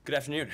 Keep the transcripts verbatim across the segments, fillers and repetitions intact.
Good afternoon.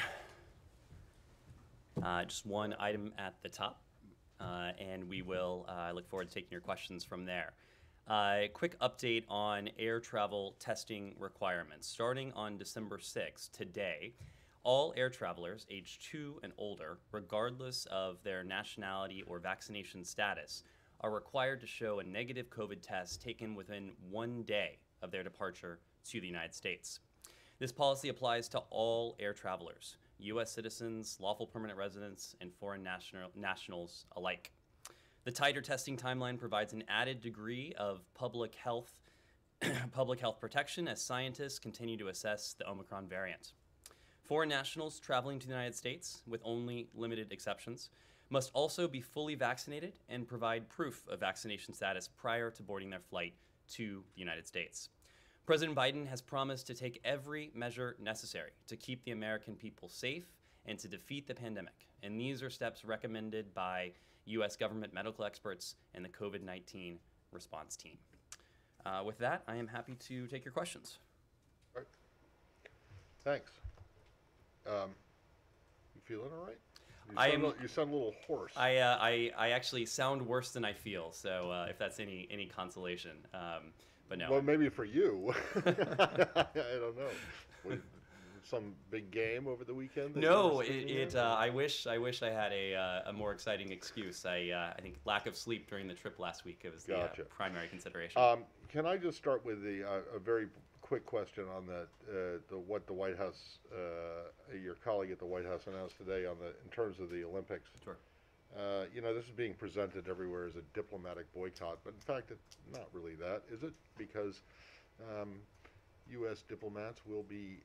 Uh, just one item at the top, uh, and we will uh, look forward to taking your questions from there. Uh, quick update on air travel testing requirements. Starting on December sixth, today, all air travelers age two and older, regardless of their nationality or vaccination status, are required to show a negative COVID test taken within one day of their departure to the United States. This policy applies to all air travelers, U S citizens, lawful permanent residents, and foreign national, nationals alike. The tighter testing timeline provides an added degree of public health, public health protection as scientists continue to assess the Omicron variant. Foreign nationals traveling to the United States, with only limited exceptions, must also be fully vaccinated and provide proof of vaccination status prior to boarding their flight to the United States. President Biden has promised to take every measure necessary to keep the American people safe and to defeat the pandemic. And these are steps recommended by U S government medical experts and the COVID nineteen response team. Uh, with that, I am happy to take your questions. All right. Thanks. Um, you feeling all right? You I sound, am, a, you sound a little hoarse. I, uh, I, I actually sound worse than I feel, so uh, if that's any, any consolation. Um, But no. Well, maybe for you. I don't know. Was some big game over the weekend? No, it. it uh, I wish. I wish I had a uh, a more exciting excuse. I uh, I think lack of sleep during the trip last week. It was the Gotcha. uh, primary consideration. Um, can I just start with the uh, a very quick question on that? Uh, the what the White House, uh, your colleague at the White House announced today on the in terms of the Olympics. Sure. Uh, you know, this is being presented everywhere as a diplomatic boycott, but in fact, it's not really that, is it? Because um, U S diplomats will be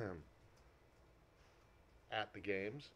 at the games,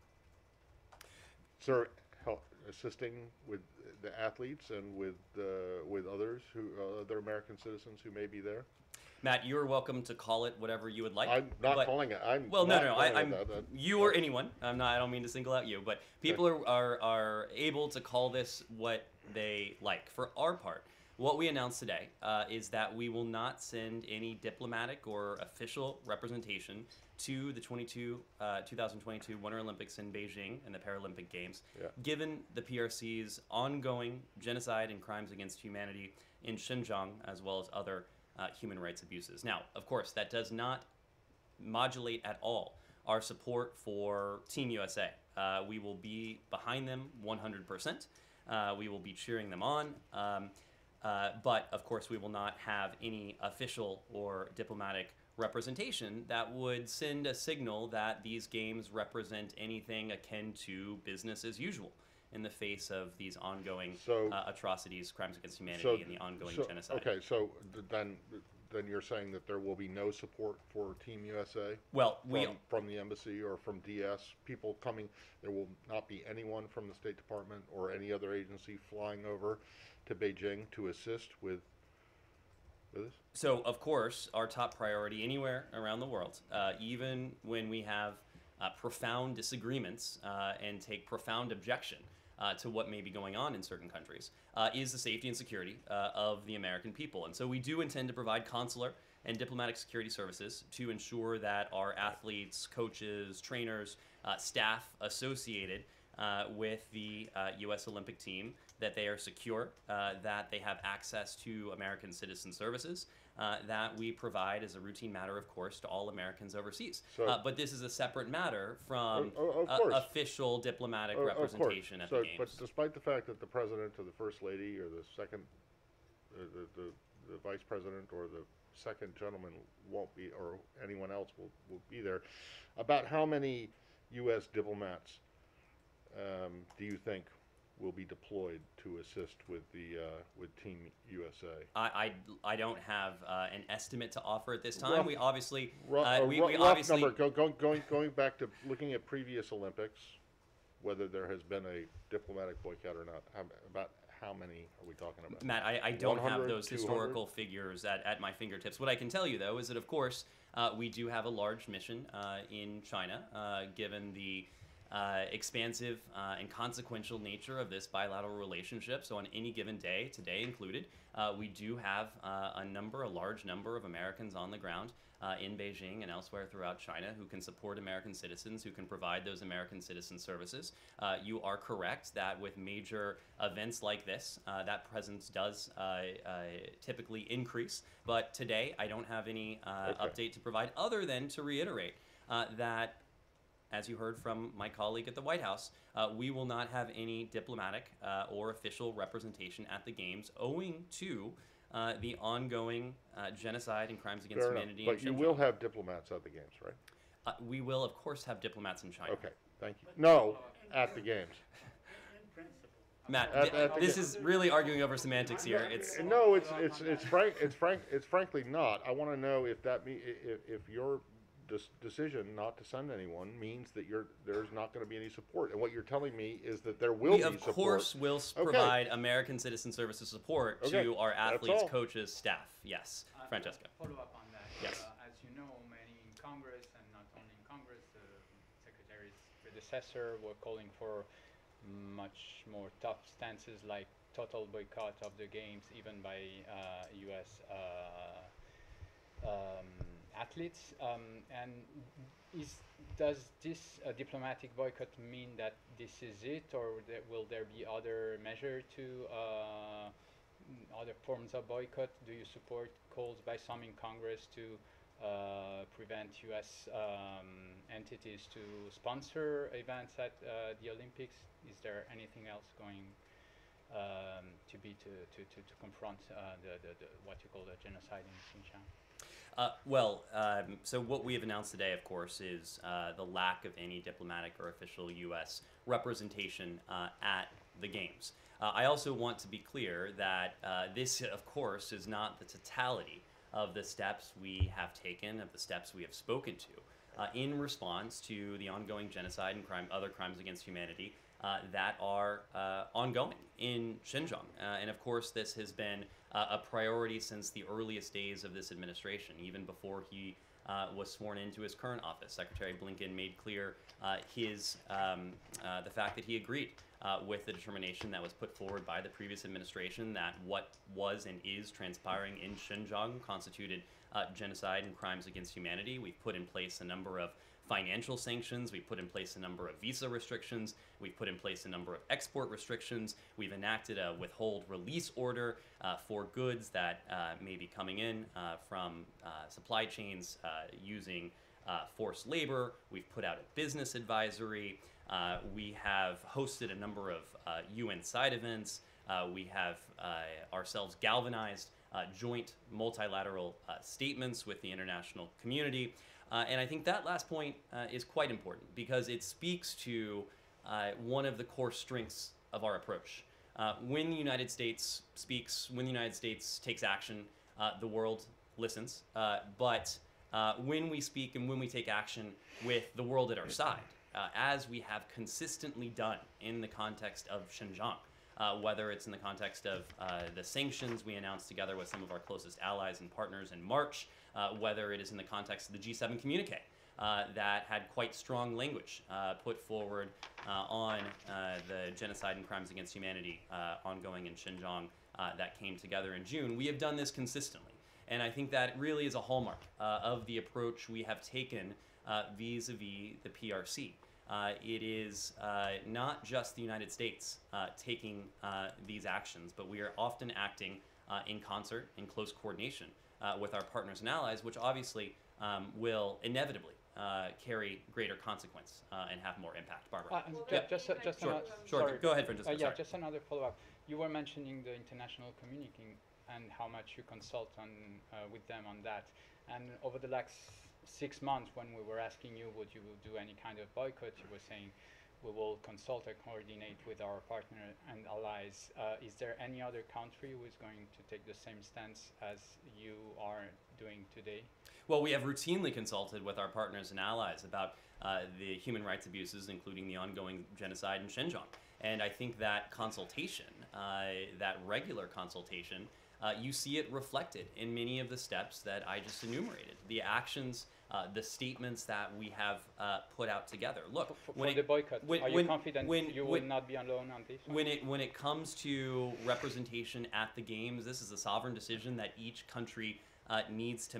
sir, help, assisting with the athletes and with uh, with others who uh, other American citizens who may be there. Matt, you're welcome to call it whatever you would like. I'm not but, calling it. I'm well, no, not no, no. I, calling I'm it that, that, you or anyone. I'm not. I don't mean to single out you, but people Okay. are, are are able to call this what they like. For our part, what we announced today uh, is that we will not send any diplomatic or official representation to the twenty-two, uh, twenty twenty-two Winter Olympics in Beijing and the Paralympic Games, Yeah. given the P R C's ongoing genocide and crimes against humanity in Xinjiang, as well as other uh, human rights abuses. Now, of course, that does not modulate at all our support for Team U S A. Uh, we will be behind them one hundred percent. Uh, we will be cheering them on. Um, Uh, but, of course, we will not have any official or diplomatic representation that would send a signal that these games represent anything akin to business as usual in the face of these ongoing So- uh, atrocities, crimes against humanity, So- and the ongoing so- genocide. Okay, so th- then then you're saying that there will be no support for Team U S A? Well, from, we from the embassy or from D S, people coming, there will not be anyone from the State Department or any other agency flying over to Beijing to assist with, with this? So, of course, our top priority anywhere around the world, uh, even when we have uh, profound disagreements uh, and take profound objection uh, to what may be going on in certain countries, uh, is the safety and security uh, of the American people. And so we do intend to provide consular and diplomatic security services to ensure that our athletes, coaches, trainers, uh, staff associated Uh, with the uh, U S Olympic team, that they are secure, uh, that they have access to American citizen services, uh, that we provide as a routine matter, of course, to all Americans overseas. So- uh, but this is a separate matter from Oh, oh, of uh, course. official diplomatic Oh, of course. representation at So, the games. But despite the fact that the president or the first lady or the second, uh, the, the, the vice president or the second gentleman won't be, or anyone else will, will be there, about how many U S diplomats Um, do you think will be deployed to assist with the uh, with Team U S A? I, I, I don't have uh, an estimate to offer at this time. Rough- we obviously Rough, uh, a we, ru- we rough obviously number. Go, go, going going back to looking at previous Olympics, whether there has been a diplomatic boycott or not. How, about how many are we talking about? Matt, I, I don't have one hundred, those two hundred? historical figures at, at my fingertips. What I can tell you, though, is that, of course, uh, we do have a large mission uh, in China, uh, given the uh, expansive uh, and consequential nature of this bilateral relationship. So on any given day, today included, uh, we do have uh, a number, a large number of Americans on the ground uh, in Beijing and elsewhere throughout China who can support American citizens, who can provide those American citizen services. Uh, you are correct that with major events like this, uh, that presence does uh, uh, typically increase. But today, I don't have any uh, Okay. update to provide other than to reiterate uh, that, as you heard from my colleague at the White House, uh, we will not have any diplomatic uh, or official representation at the Games owing to uh, the ongoing uh, genocide and crimes against Fair enough. humanity. But in you Xinjiang. will have diplomats at the games, right? Uh, we will, of course, have diplomats in China. Okay, thank you. No, at the games. Matt, At- th- at the this ga- is really arguing over semantics here. It's No, it's, it's, it's frank, it's frank, it's frankly not. I want to know if that me, if, if your dis- decision not to send anyone means that you're, there's not going to be any support. And what you're telling me is that there will we be of support. course will s- Okay. provide American Citizen Services support Okay, to our that's athletes, all. coaches, staff. Yes, Uh, Francesca. Follow up on that. Yes. Uh, as you know, many in Congress, and not only in Congress, the Secretary's predecessor were calling for much more tough stances like total boycott of the games, even by uh, U S uh, um, athletes. Um, and is does this uh, diplomatic boycott mean that this is it, or there, will there be other measure to uh, mm, other forms of boycott? Do you support calls by some in Congress to uh, prevent U S um, entities to sponsor events at uh, the Olympics? Is there anything else going um, to be to, to, to, to confront uh, the, the, the what you call the genocide in Xinjiang? Uh, well, um, so what we have announced today, of course, is uh, the lack of any diplomatic or official U S representation uh, at the Games. Uh, I also want to be clear that uh, this, of course, is not the totality of the steps we have taken, of the steps we have spoken to, uh, in response to the ongoing genocide and crime, other crimes against humanity uh, that are uh, ongoing in Xinjiang. Uh, and of course, this has been uh, a priority since the earliest days of this administration, even before he uh, was sworn into his current office. Secretary Blinken made clear uh, his um, uh, the fact that he agreed uh, with the determination that was put forward by the previous administration that what was and is transpiring in Xinjiang constituted uh, genocide and crimes against humanity. We've put in place a number of financial sanctions. We've put in place a number of visa restrictions. We've put in place a number of export restrictions. We've enacted a withhold release order uh, for goods that uh, may be coming in uh, from uh, supply chains uh, using uh, forced labor. We've put out a business advisory. Uh, we have hosted a number of uh, U N side events. Uh, we have uh, ourselves galvanized uh, joint multilateral uh, statements with the international community. Uh, and I think that last point uh, is quite important because it speaks to uh, one of the core strengths of our approach. Uh, when the United States speaks, when the United States takes action, uh, the world listens. Uh, but uh, when we speak and when we take action with the world at our side, uh, as we have consistently done in the context of Xinjiang, uh, whether it's in the context of uh, the sanctions we announced together with some of our closest allies and partners in March, uh, whether it is in the context of the G seven communique uh, that had quite strong language uh, put forward uh, on uh, the genocide and crimes against humanity uh, ongoing in Xinjiang uh, that came together in June. We have done this consistently. And I think that really is a hallmark uh, of the approach we have taken uh, vis-a-vis the P R C. Uh, it is uh, not just the United States uh, taking uh, these actions, but we are often acting uh, in concert, in close coordination uh, with our partners and allies, which obviously um, will inevitably uh, carry greater consequence uh, and have more impact. Barbara. Uh, Well, ju- maybe just, if uh, I just Sure, another, sure. sorry. Go ahead, Francesca. Uh, yeah, Sorry. just another follow-up. You were mentioning the international community and how much you consult on uh, with them on that. And over the last six months, when we were asking you, would you do any kind of boycott, you were saying we will consult and coordinate with our partner and allies. Uh, is there any other country who is going to take the same stance as you are doing today? Well, we have routinely consulted with our partners and allies about uh, the human rights abuses, including the ongoing genocide in Xinjiang. And I think that consultation, uh, that regular consultation, uh, you see it reflected in many of the steps that I just enumerated. The actions, uh, the statements that we have uh, put out together. Look, For, for, when for it, the boycott, when- are you when- confident when- you when- will not be alone on this one? when it when it comes to representation at the games, this is a sovereign decision that each country uh, needs to make.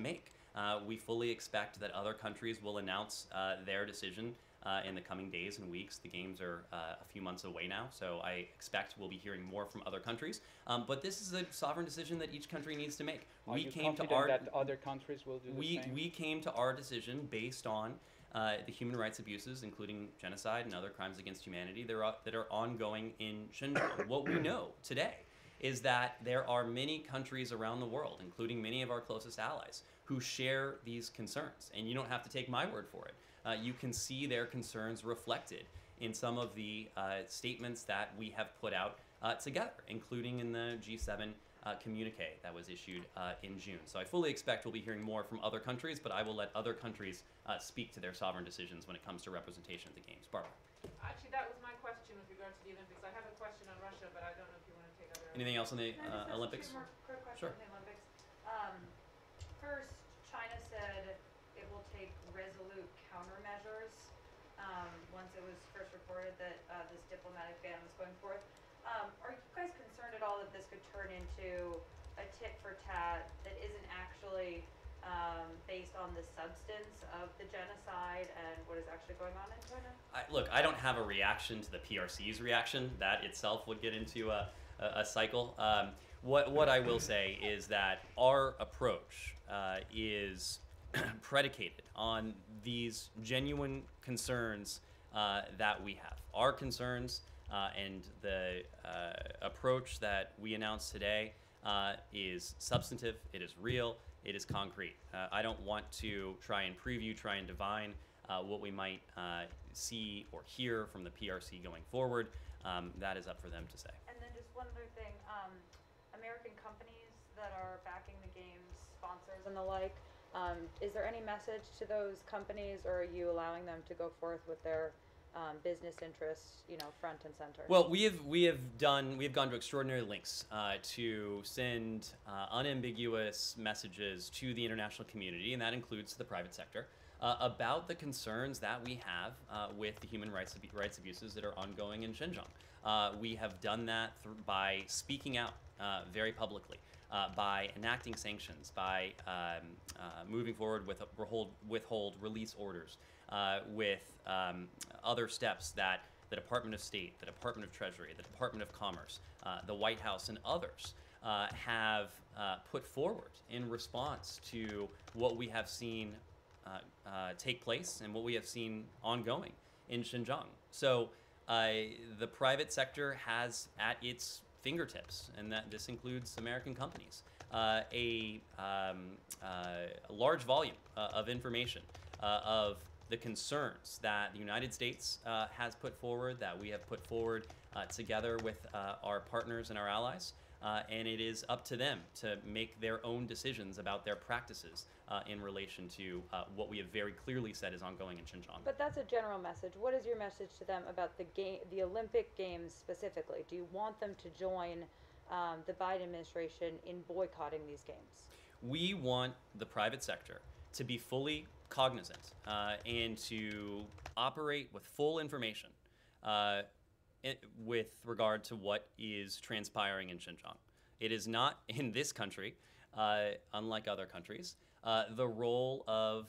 Uh, we fully expect that other countries will announce uh, their decision uh, in the coming days and weeks. The games are uh, a few months away now, so I expect we'll be hearing more from other countries. Um, but this is a sovereign decision that each country needs to make. Are we you came to confident our that other countries will do the we same? we came to our decision based on uh, the human rights abuses, including genocide and other crimes against humanity, that are, that are ongoing in Xinjiang. What we know today is that there are many countries around the world, including many of our closest allies, who share these concerns. And you don't have to take my word for it. Uh, you can see their concerns reflected in some of the uh, statements that we have put out uh, together, including in the G seven uh, communique that was issued uh, in June. So I fully expect we'll be hearing more from other countries, but I will let other countries uh, speak to their sovereign decisions when it comes to representation at the Games. Barbara. Actually, that was my question with regard to the Olympics. I have a question on Russia, but I don't know if you want to take other. Anything else on the Can I just uh, ask Olympics? Two more quick questions Sure. on the Olympics. Um, first, China said it will take resolute countermeasures um, once it was first reported that uh, this diplomatic ban was going forth. Um, are you guys concerned at all that this could turn into a tit for tat that isn't actually um, based on the substance of the genocide and what is actually going on in China? I, look, I don't have a reaction to the P R C's reaction. That itself would get into a, a, a cycle. Um, what, what I will say is that our approach uh, is predicated on these genuine concerns uh, that we have. Our concerns uh, and the uh, approach that we announced today uh, is substantive, it is real, it is concrete. Uh, I don't want to try and preview, try and divine uh, what we might uh, see or hear from the P R C going forward. Um, that is up for them to say. And then just one other thing, um, American companies that are backing the games, sponsors and the like, um, is there any message to those companies, or are you allowing them to go forth with their um, business interests, you know, front and center? Well, we have we have done we have gone to extraordinary lengths uh, to send uh, unambiguous messages to the international community, and that includes the private sector, uh, about the concerns that we have uh, with the human rights abu- rights abuses that are ongoing in Xinjiang. Uh, we have done that th- by speaking out uh, very publicly, uh, by enacting sanctions, by um, uh, moving forward with withhold, withhold release orders, uh, with um, other steps that the Department of State, the Department of Treasury, the Department of Commerce, uh, the White House, and others uh, have uh, put forward in response to what we have seen uh, uh, take place and what we have seen ongoing in Xinjiang. So uh, the private sector has at its fingertips, and that this includes American companies, uh, a, um, uh, a large volume uh, of information uh, of the concerns that the United States uh, has put forward, that we have put forward uh, together with uh, our partners and our allies, uh, and it is up to them to make their own decisions about their practices uh, in relation to uh, what we have very clearly said is ongoing in Xinjiang. But that's a general message. What is your message to them about the game, the Olympic Games specifically? Do you want them to join um, the Biden administration in boycotting these games? We want the private sector to be fully cognizant uh, and to operate with full information uh, it, with regard to what is transpiring in Xinjiang. It is not in this country, uh, unlike other countries, uh, the role of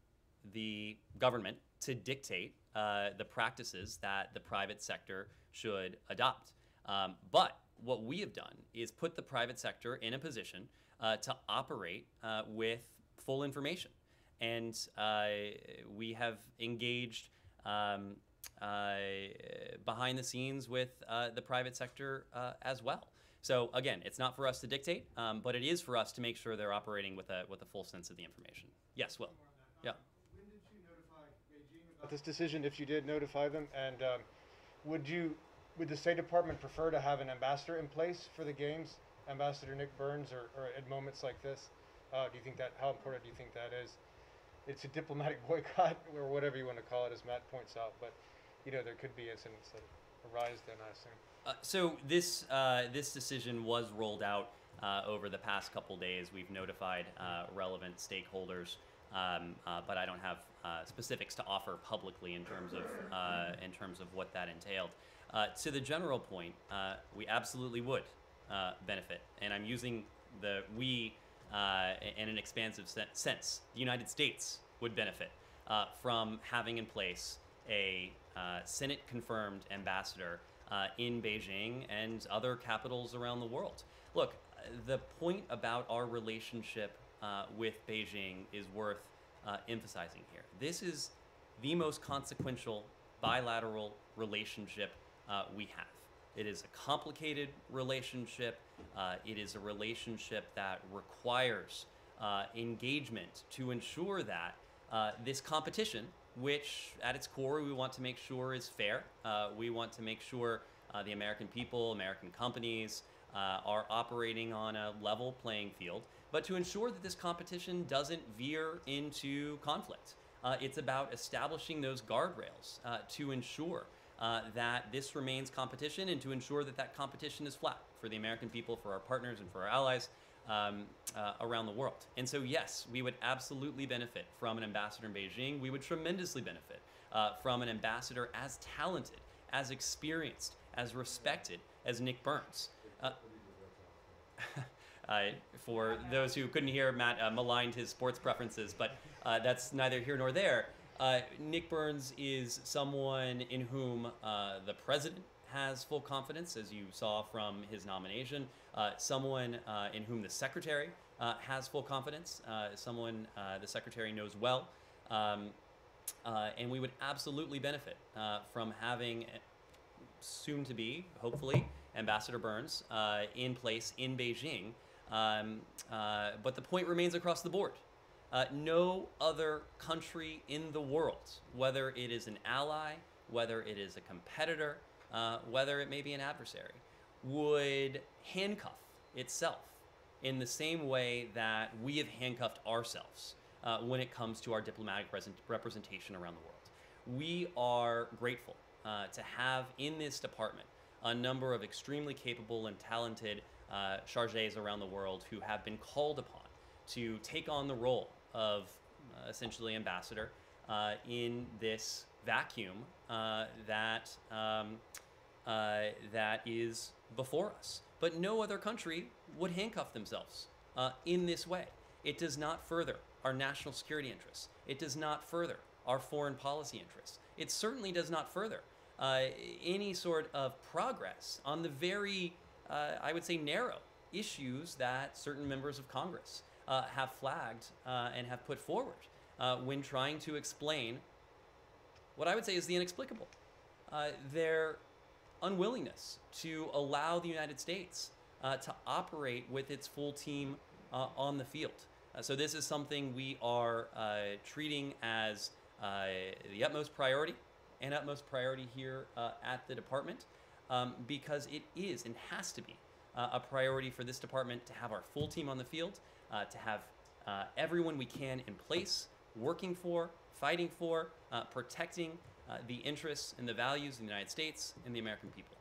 the government to dictate uh, the practices that the private sector should adopt. Um, but what we have done is put the private sector in a position uh, to operate uh, with full information. And uh, we have engaged um, uh, behind the scenes with uh, the private sector uh, as well. So again, it's not for us to dictate, um, but it is for us to make sure they're operating with a with a full sense of the information. Yes, Will. Yeah. When did you notify Beijing about this decision, if you did notify them? And um, would you, would the State Department prefer to have an ambassador in place for the games, Ambassador Nick Burns, or, or at moments like this? Uh, do you think that, how important do you think that is? It's a diplomatic boycott, or whatever you want to call it, as Matt points out, but you know, there could be incidents that arise then, I assume. Uh, so this uh, this decision was rolled out uh, over the past couple days. We've notified uh, relevant stakeholders, um, uh, but I don't have uh, specifics to offer publicly in terms of uh, in terms of what that entailed. Uh, to the general point, uh, we absolutely would uh, benefit, and I'm using the we uh, in an expansive sen- sense. The United States would benefit uh, from having in place a uh, Senate-confirmed ambassador uh, in Beijing and other capitals around the world. Look, the point about our relationship uh, with Beijing is worth uh, emphasizing here. This is the most consequential bilateral relationship uh, we have. It is a complicated relationship. Uh, it is a relationship that requires uh, engagement to ensure that uh, this competition, which at its core we want to make sure is fair, uh, we want to make sure uh, the American people, American companies uh, are operating on a level playing field, but to ensure that this competition doesn't veer into conflict. Uh, it's about establishing those guardrails uh, to ensure uh, that this remains competition and to ensure that that competition is flat for the American people, for our partners, and for our allies um, uh, around the world. And so, yes, we would absolutely benefit from an ambassador in Beijing. We would tremendously benefit uh, from an ambassador as talented, as experienced, as respected as Nick Burns. Uh, Uh, for those who couldn't hear, Matt uh, maligned his sports preferences, but uh, that's neither here nor there. Uh, Nick Burns is someone in whom uh, the president has full confidence, as you saw from his nomination, uh, someone uh, in whom the secretary uh, has full confidence, uh, someone uh, the secretary knows well, um, uh, and we would absolutely benefit uh, from having soon to be, hopefully, Ambassador Burns uh, in place in Beijing. Um, uh, but the point remains across the board. Uh, no other country in the world, whether it is an ally, whether it is a competitor, uh, whether it may be an adversary, would handcuff itself in the same way that we have handcuffed ourselves uh, when it comes to our diplomatic present- representation around the world. We are grateful uh, to have in this department a number of extremely capable and talented uh, chargés around the world who have been called upon to take on the role of uh, essentially ambassador uh, in this vacuum uh, that um, uh, that is before us. But no other country would handcuff themselves uh, in this way. It does not further our national security interests. It does not further our foreign policy interests. It certainly does not further uh, any sort of progress on the very, uh, I would say, narrow issues that certain members of Congress uh, have flagged uh, and have put forward uh, when trying to explain what I would say is the inexplicable. Uh, their unwillingness to allow the United States uh, to operate with its full team uh, on the field. Uh, so this is something we are uh, treating as uh, the utmost priority and utmost priority here uh, at the department um, because it is and has to be uh, a priority for this department to have our full team on the field, uh, to have uh, everyone we can in place, working for, fighting for, uh, protecting uh, the interests and the values of the United States and the American people.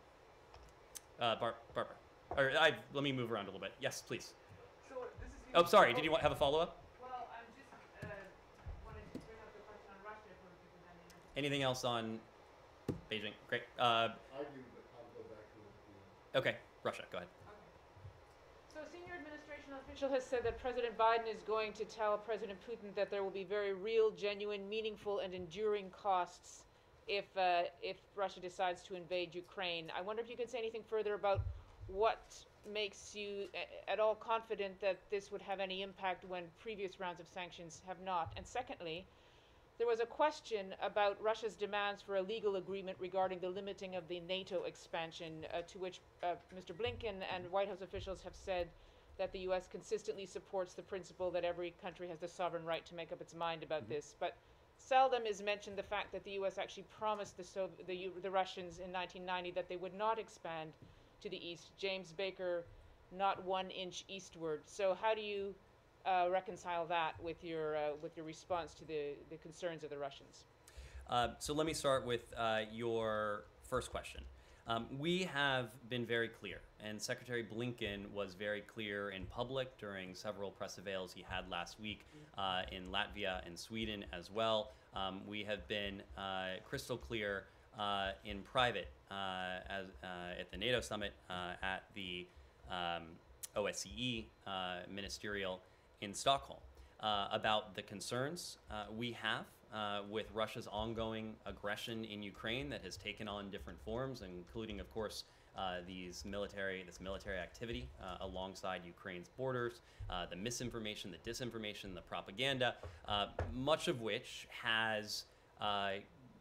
Uh, Bar- Barbara, or I, let me move around a little bit. Yes, please. So this is Oh, sorry. Did you want, have a follow-up? Well, I'm just uh, wanted to bring up the question on Russia for people then. You know. Anything else on Beijing? Great. Uh, I do, but I'll go back to it. okay, Russia. Go ahead. Okay. So a senior administration official has said that President Biden is going to tell President Putin that there will be very real, genuine, meaningful, and enduring costs if uh, if Russia decides to invade Ukraine. I wonder if you could say anything further about what makes you a- at all confident that this would have any impact when previous rounds of sanctions have not. And secondly, there was a question about Russia's demands for a legal agreement regarding the limiting of the NATO expansion, uh, to which uh, Mister Blinken and White House officials have said that the U S consistently supports the principle that every country has the sovereign right to make up its mind about mm-hmm. this. But seldom is mentioned the fact that the U S actually promised the, Sov- the, the Russians in nineteen ninety that they would not expand to the east. James Baker, not one inch eastward. So how do you uh, reconcile that with your uh, with your response to the, the concerns of the Russians? Uh, so let me start with uh, your first question. Um, we have been very clear, and Secretary Blinken was very clear in public during several press avails he had last week uh, in Latvia and Sweden as well. Um, we have been uh, crystal clear uh, in private uh, as, uh, at the NATO summit, uh, at the um, O S C E uh, ministerial, in Stockholm uh, about the concerns uh, we have uh, with Russia's ongoing aggression in Ukraine that has taken on different forms, including, of course, uh, these military, this military activity uh, alongside Ukraine's borders, uh, the misinformation, the disinformation, the propaganda, uh, much of which has uh,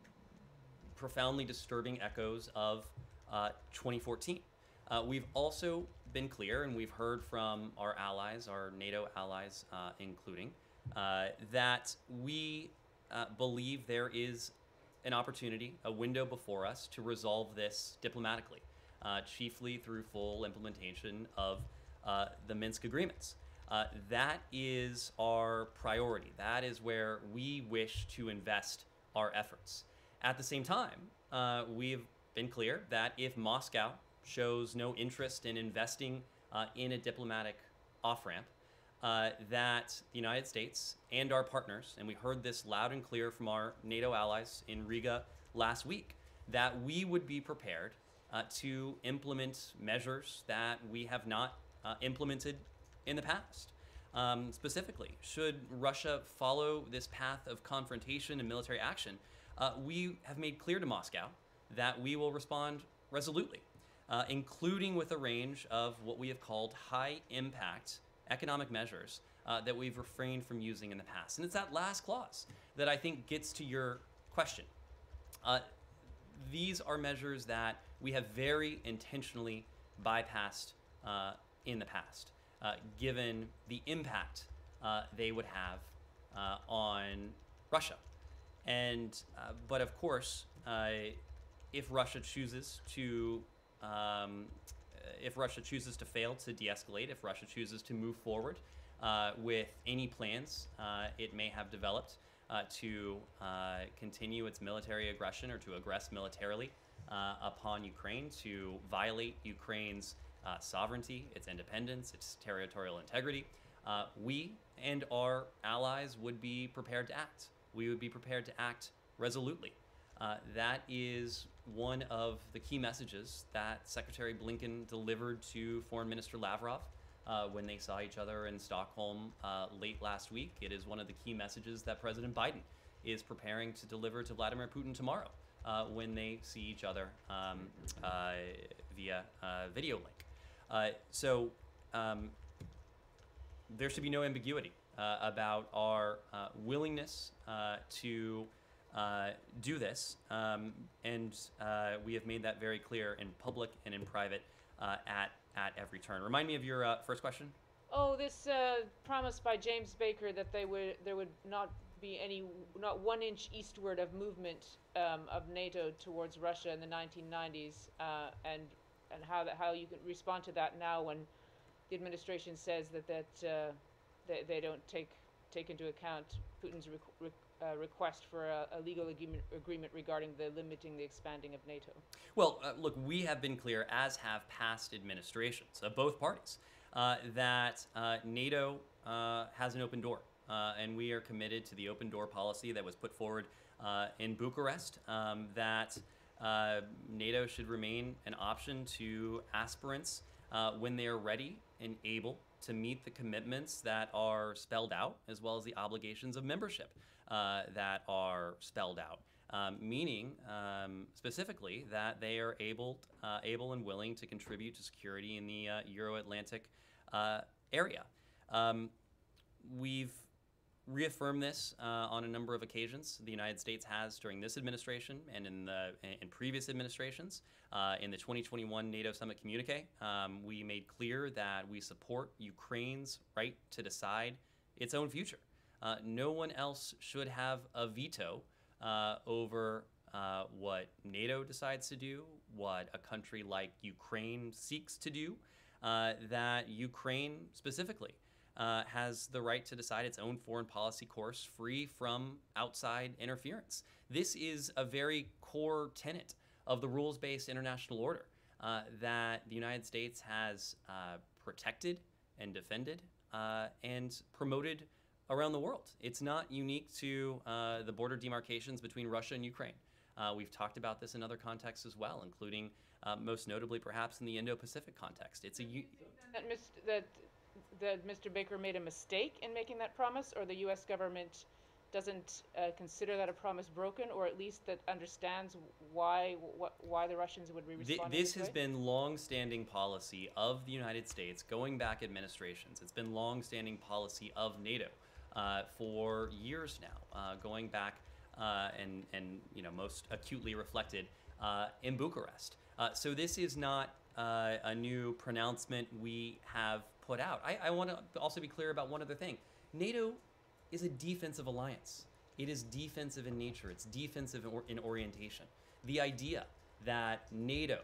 profoundly disturbing echoes of uh, twenty fourteen. Uh, we've also been clear, and we've heard from our allies, our NATO allies uh, including, uh, that we uh, believe there is an opportunity, a window before us to resolve this diplomatically, uh, chiefly through full implementation of uh, the Minsk agreements. Uh, that is our priority. That is where we wish to invest our efforts. At the same time, uh, we've been clear that if Moscow shows no interest in investing uh, in a diplomatic off-ramp, uh, that the United States and our partners, and we heard this loud and clear from our NATO allies in Riga last week, that we would be prepared uh, to implement measures that we have not uh, implemented in the past. Um, specifically, should Russia follow this path of confrontation and military action, uh, we have made clear to Moscow that we will respond resolutely, uh, including with a range of what we have called high-impact economic measures uh, that we've refrained from using in the past. And it's that last clause that I think gets to your question. Uh, these are measures that we have very intentionally bypassed uh, in the past, uh, given the impact uh, they would have uh, on Russia. And, uh, but of course, uh, if Russia chooses to, um, if Russia chooses to fail to de-escalate, if Russia chooses to move forward uh, with any plans uh, it may have developed uh, to uh, continue its military aggression or to aggress militarily uh, upon Ukraine, to violate Ukraine's uh, sovereignty, its independence, its territorial integrity, uh, we and our allies would be prepared to act. We would be prepared to act resolutely. Uh, that is one of the key messages that Secretary Blinken delivered to Foreign Minister Lavrov uh, when they saw each other in Stockholm uh, late last week. It is one of the key messages that President Biden is preparing to deliver to Vladimir Putin tomorrow uh, when they see each other um, uh, via uh, video link. Uh, so um, there should be no ambiguity uh, about our uh, willingness uh, to Uh, do this, um, and uh, we have made that very clear in public and in private uh, at at every turn. Remind me of your uh, first question. Oh, this uh, promise by James Baker that they would there would not be any, not one inch eastward of movement um, of NATO towards Russia in the nineteen nineties, uh, and and how that how you can respond to that now when the administration says that that uh, they, they don't take take into account Putin's rec rec Uh, request for a, a legal agreement, agreement regarding the limiting the expanding of NATO? Well, uh, look, we have been clear, as have past administrations of both parties, uh, that uh, NATO uh, has an open door, uh, and we are committed to the open door policy that was put forward uh, in Bucharest, um, that uh, NATO should remain an option to aspirants uh, when they are ready and able to meet the commitments that are spelled out, as well as the obligations of membership uh, that are spelled out, um, meaning um, specifically that they are able, uh, able and willing to contribute to security in the uh, Euro-Atlantic uh, area. Um, we've reaffirmed this uh, on a number of occasions. The United States has during this administration and in the in previous administrations. Uh, in the twenty twenty-one NATO Summit communique, um, we made clear that we support Ukraine's right to decide its own future. Uh, no one else should have a veto uh, over uh, what NATO decides to do, what a country like Ukraine seeks to do, uh, that Ukraine specifically uh, has the right to decide its own foreign policy course free from outside interference. This is a very core tenet of the rules-based international order uh, that the United States has uh, protected and defended uh, and promoted around the world. It's not unique to uh, the border demarcations between Russia and Ukraine. Uh, we've talked about this in other contexts as well, including uh, most notably perhaps in the Indo-Pacific context. It's a that, mis that that Mister Baker made a mistake in making that promise, or the U S government doesn't uh, consider that a promise broken, or at least that understands why wh- why the Russians would be Th- responding this this has way? been long-standing policy of the United States, going back administrations. It's been long-standing policy of NATO uh, for years now, uh, going back uh, and and you know most acutely reflected uh, in Bucharest. Uh, so this is not uh, a new pronouncement we have put out. I, I want to also be clear about one other thing. NATO is a defensive alliance. It is defensive in nature. It's defensive in, or- in orientation. The idea that NATO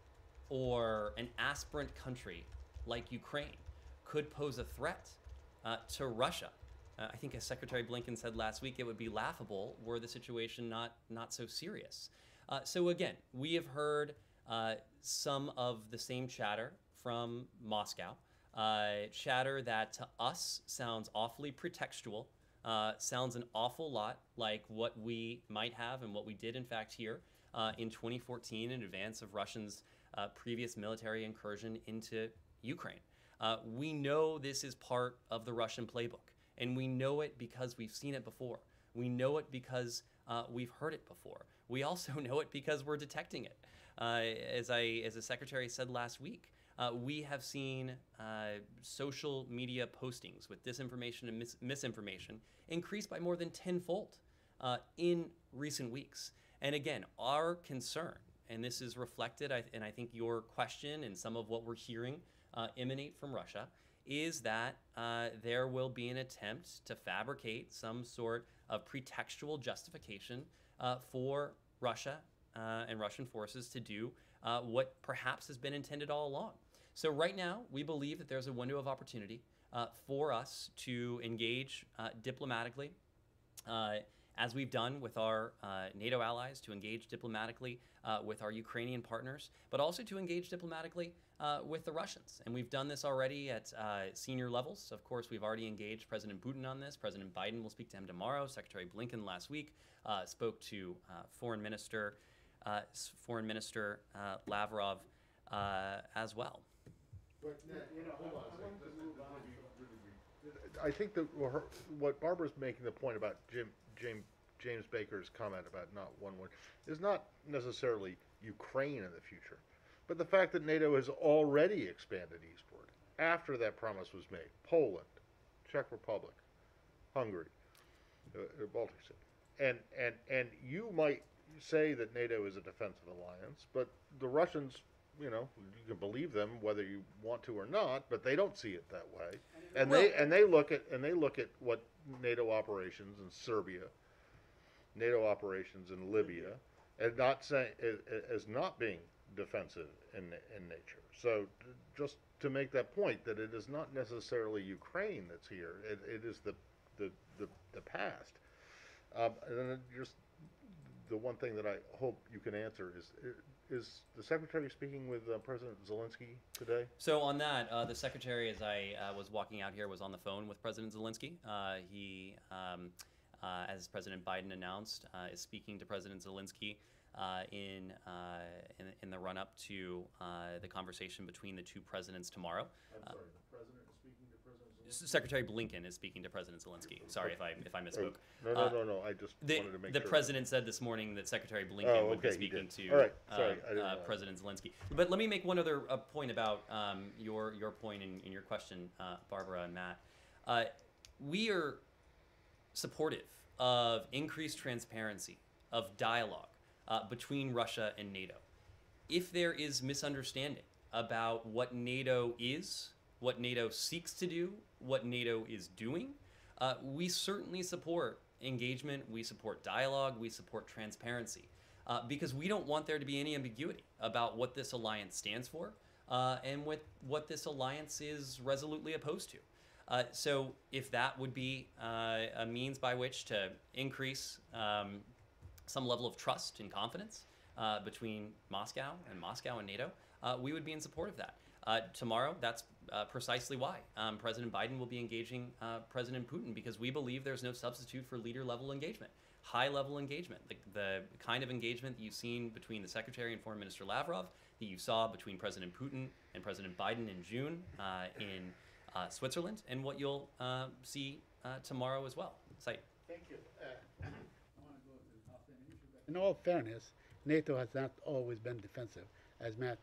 or an aspirant country like Ukraine could pose a threat uh, to Russia. Uh, I think as Secretary Blinken said last week, it would be laughable were the situation not, not so serious. Uh, so again, we have heard uh, some of the same chatter from Moscow. Uh, chatter that to us sounds awfully pretextual, uh, sounds an awful lot like what we might have and what we did in fact hear uh, in twenty fourteen in advance of Russia's uh, previous military incursion into Ukraine. Uh, we know this is part of the Russian playbook, and we know it because we've seen it before. We know it because uh, we've heard it before. We also know it because we're detecting it. Uh, as I, as the secretary said last week, Uh, we have seen uh, social media postings with disinformation and mis- misinformation increase by more than tenfold uh, in recent weeks. And again, our concern, and this is reflected, I, and I think your question and some of what we're hearing uh, emanate from Russia, is that uh, there will be an attempt to fabricate some sort of pretextual justification uh, for Russia uh, and Russian forces to do uh, what perhaps has been intended all along. So right now, we believe that there's a window of opportunity uh, for us to engage uh, diplomatically, uh, as we've done with our uh, NATO allies, to engage diplomatically uh, with our Ukrainian partners, but also to engage diplomatically uh, with the Russians. And we've done this already at uh, senior levels. Of course, we've already engaged President Putin on this. President Biden will speak to him tomorrow. Secretary Blinken last week uh, spoke to uh, Foreign Minister, uh, Foreign Minister uh, Lavrov uh, as well. But, you know, hold on a second. This is- this would be really brief. I think that wha- her- what Barbara's making the point about Jim, James, James Baker's comment about not one one is not necessarily Ukraine in the future, but the fact that NATO has already expanded eastward after that promise was made. Poland, Czech Republic, Hungary, uh, uh, Baltic State, and and and you might say that NATO is a defensive alliance, but the Russians, you know, you can believe them whether you want to or not, but they don't see it that way. And Well- they and they look at and they look at what NATO operations in Serbia, NATO operations in Libya, and not saying as not being defensive in in nature. So just to make that point, that it is not necessarily Ukraine that's here; it, it is the the the, the past. Um, and then just the one thing that I hope you can answer is. Is the Secretary speaking with uh, President Zelensky today? So on that, uh, the Secretary, as I uh, was walking out here, was on the phone with President Zelensky. Uh, he, um, uh, as President Biden announced, uh, is speaking to President Zelensky uh, in, uh, in in the run-up to uh, the conversation between the two presidents tomorrow. I'm Uh, sorry, the President is speaking to President S- Secretary Blinken is speaking to President Zelensky. Sorry if I if I misspoke. No, no, Uh, no, no, I just The, wanted to make the sure. president said this morning that Secretary Blinken Oh, would be okay, he speaking did. to All right, sorry, uh, I didn't uh, know. President Zelensky. But let me make one other uh, point about um, your your point in, in your question, uh, Barbara and Matt. Uh, we are supportive of increased transparency, of dialogue uh, between Russia and NATO. If there is misunderstanding about what NATO is, what NATO seeks to do, what NATO is doing, uh, we certainly support engagement, we support dialogue, we support transparency, uh, because we don't want there to be any ambiguity about what this alliance stands for uh, and what, what this alliance is resolutely opposed to. Uh, so if that would be uh, a means by which to increase um, some level of trust and confidence uh, between Moscow and Moscow and NATO, uh, we would be in support of that. Uh, tomorrow, that's uh, precisely why um, President Biden will be engaging uh, President Putin, because we believe there's no substitute for leader-level engagement, high-level engagement, the, the kind of engagement that you've seen between the Secretary and Foreign Minister Lavrov, that you saw between President Putin and President Biden in June uh, in uh, Switzerland, and what you'll uh, see uh, tomorrow as well. Said. Thank you. Uh, I want to go to the Palestinian issue, but in all fairness, NATO has not always been defensive, as Matt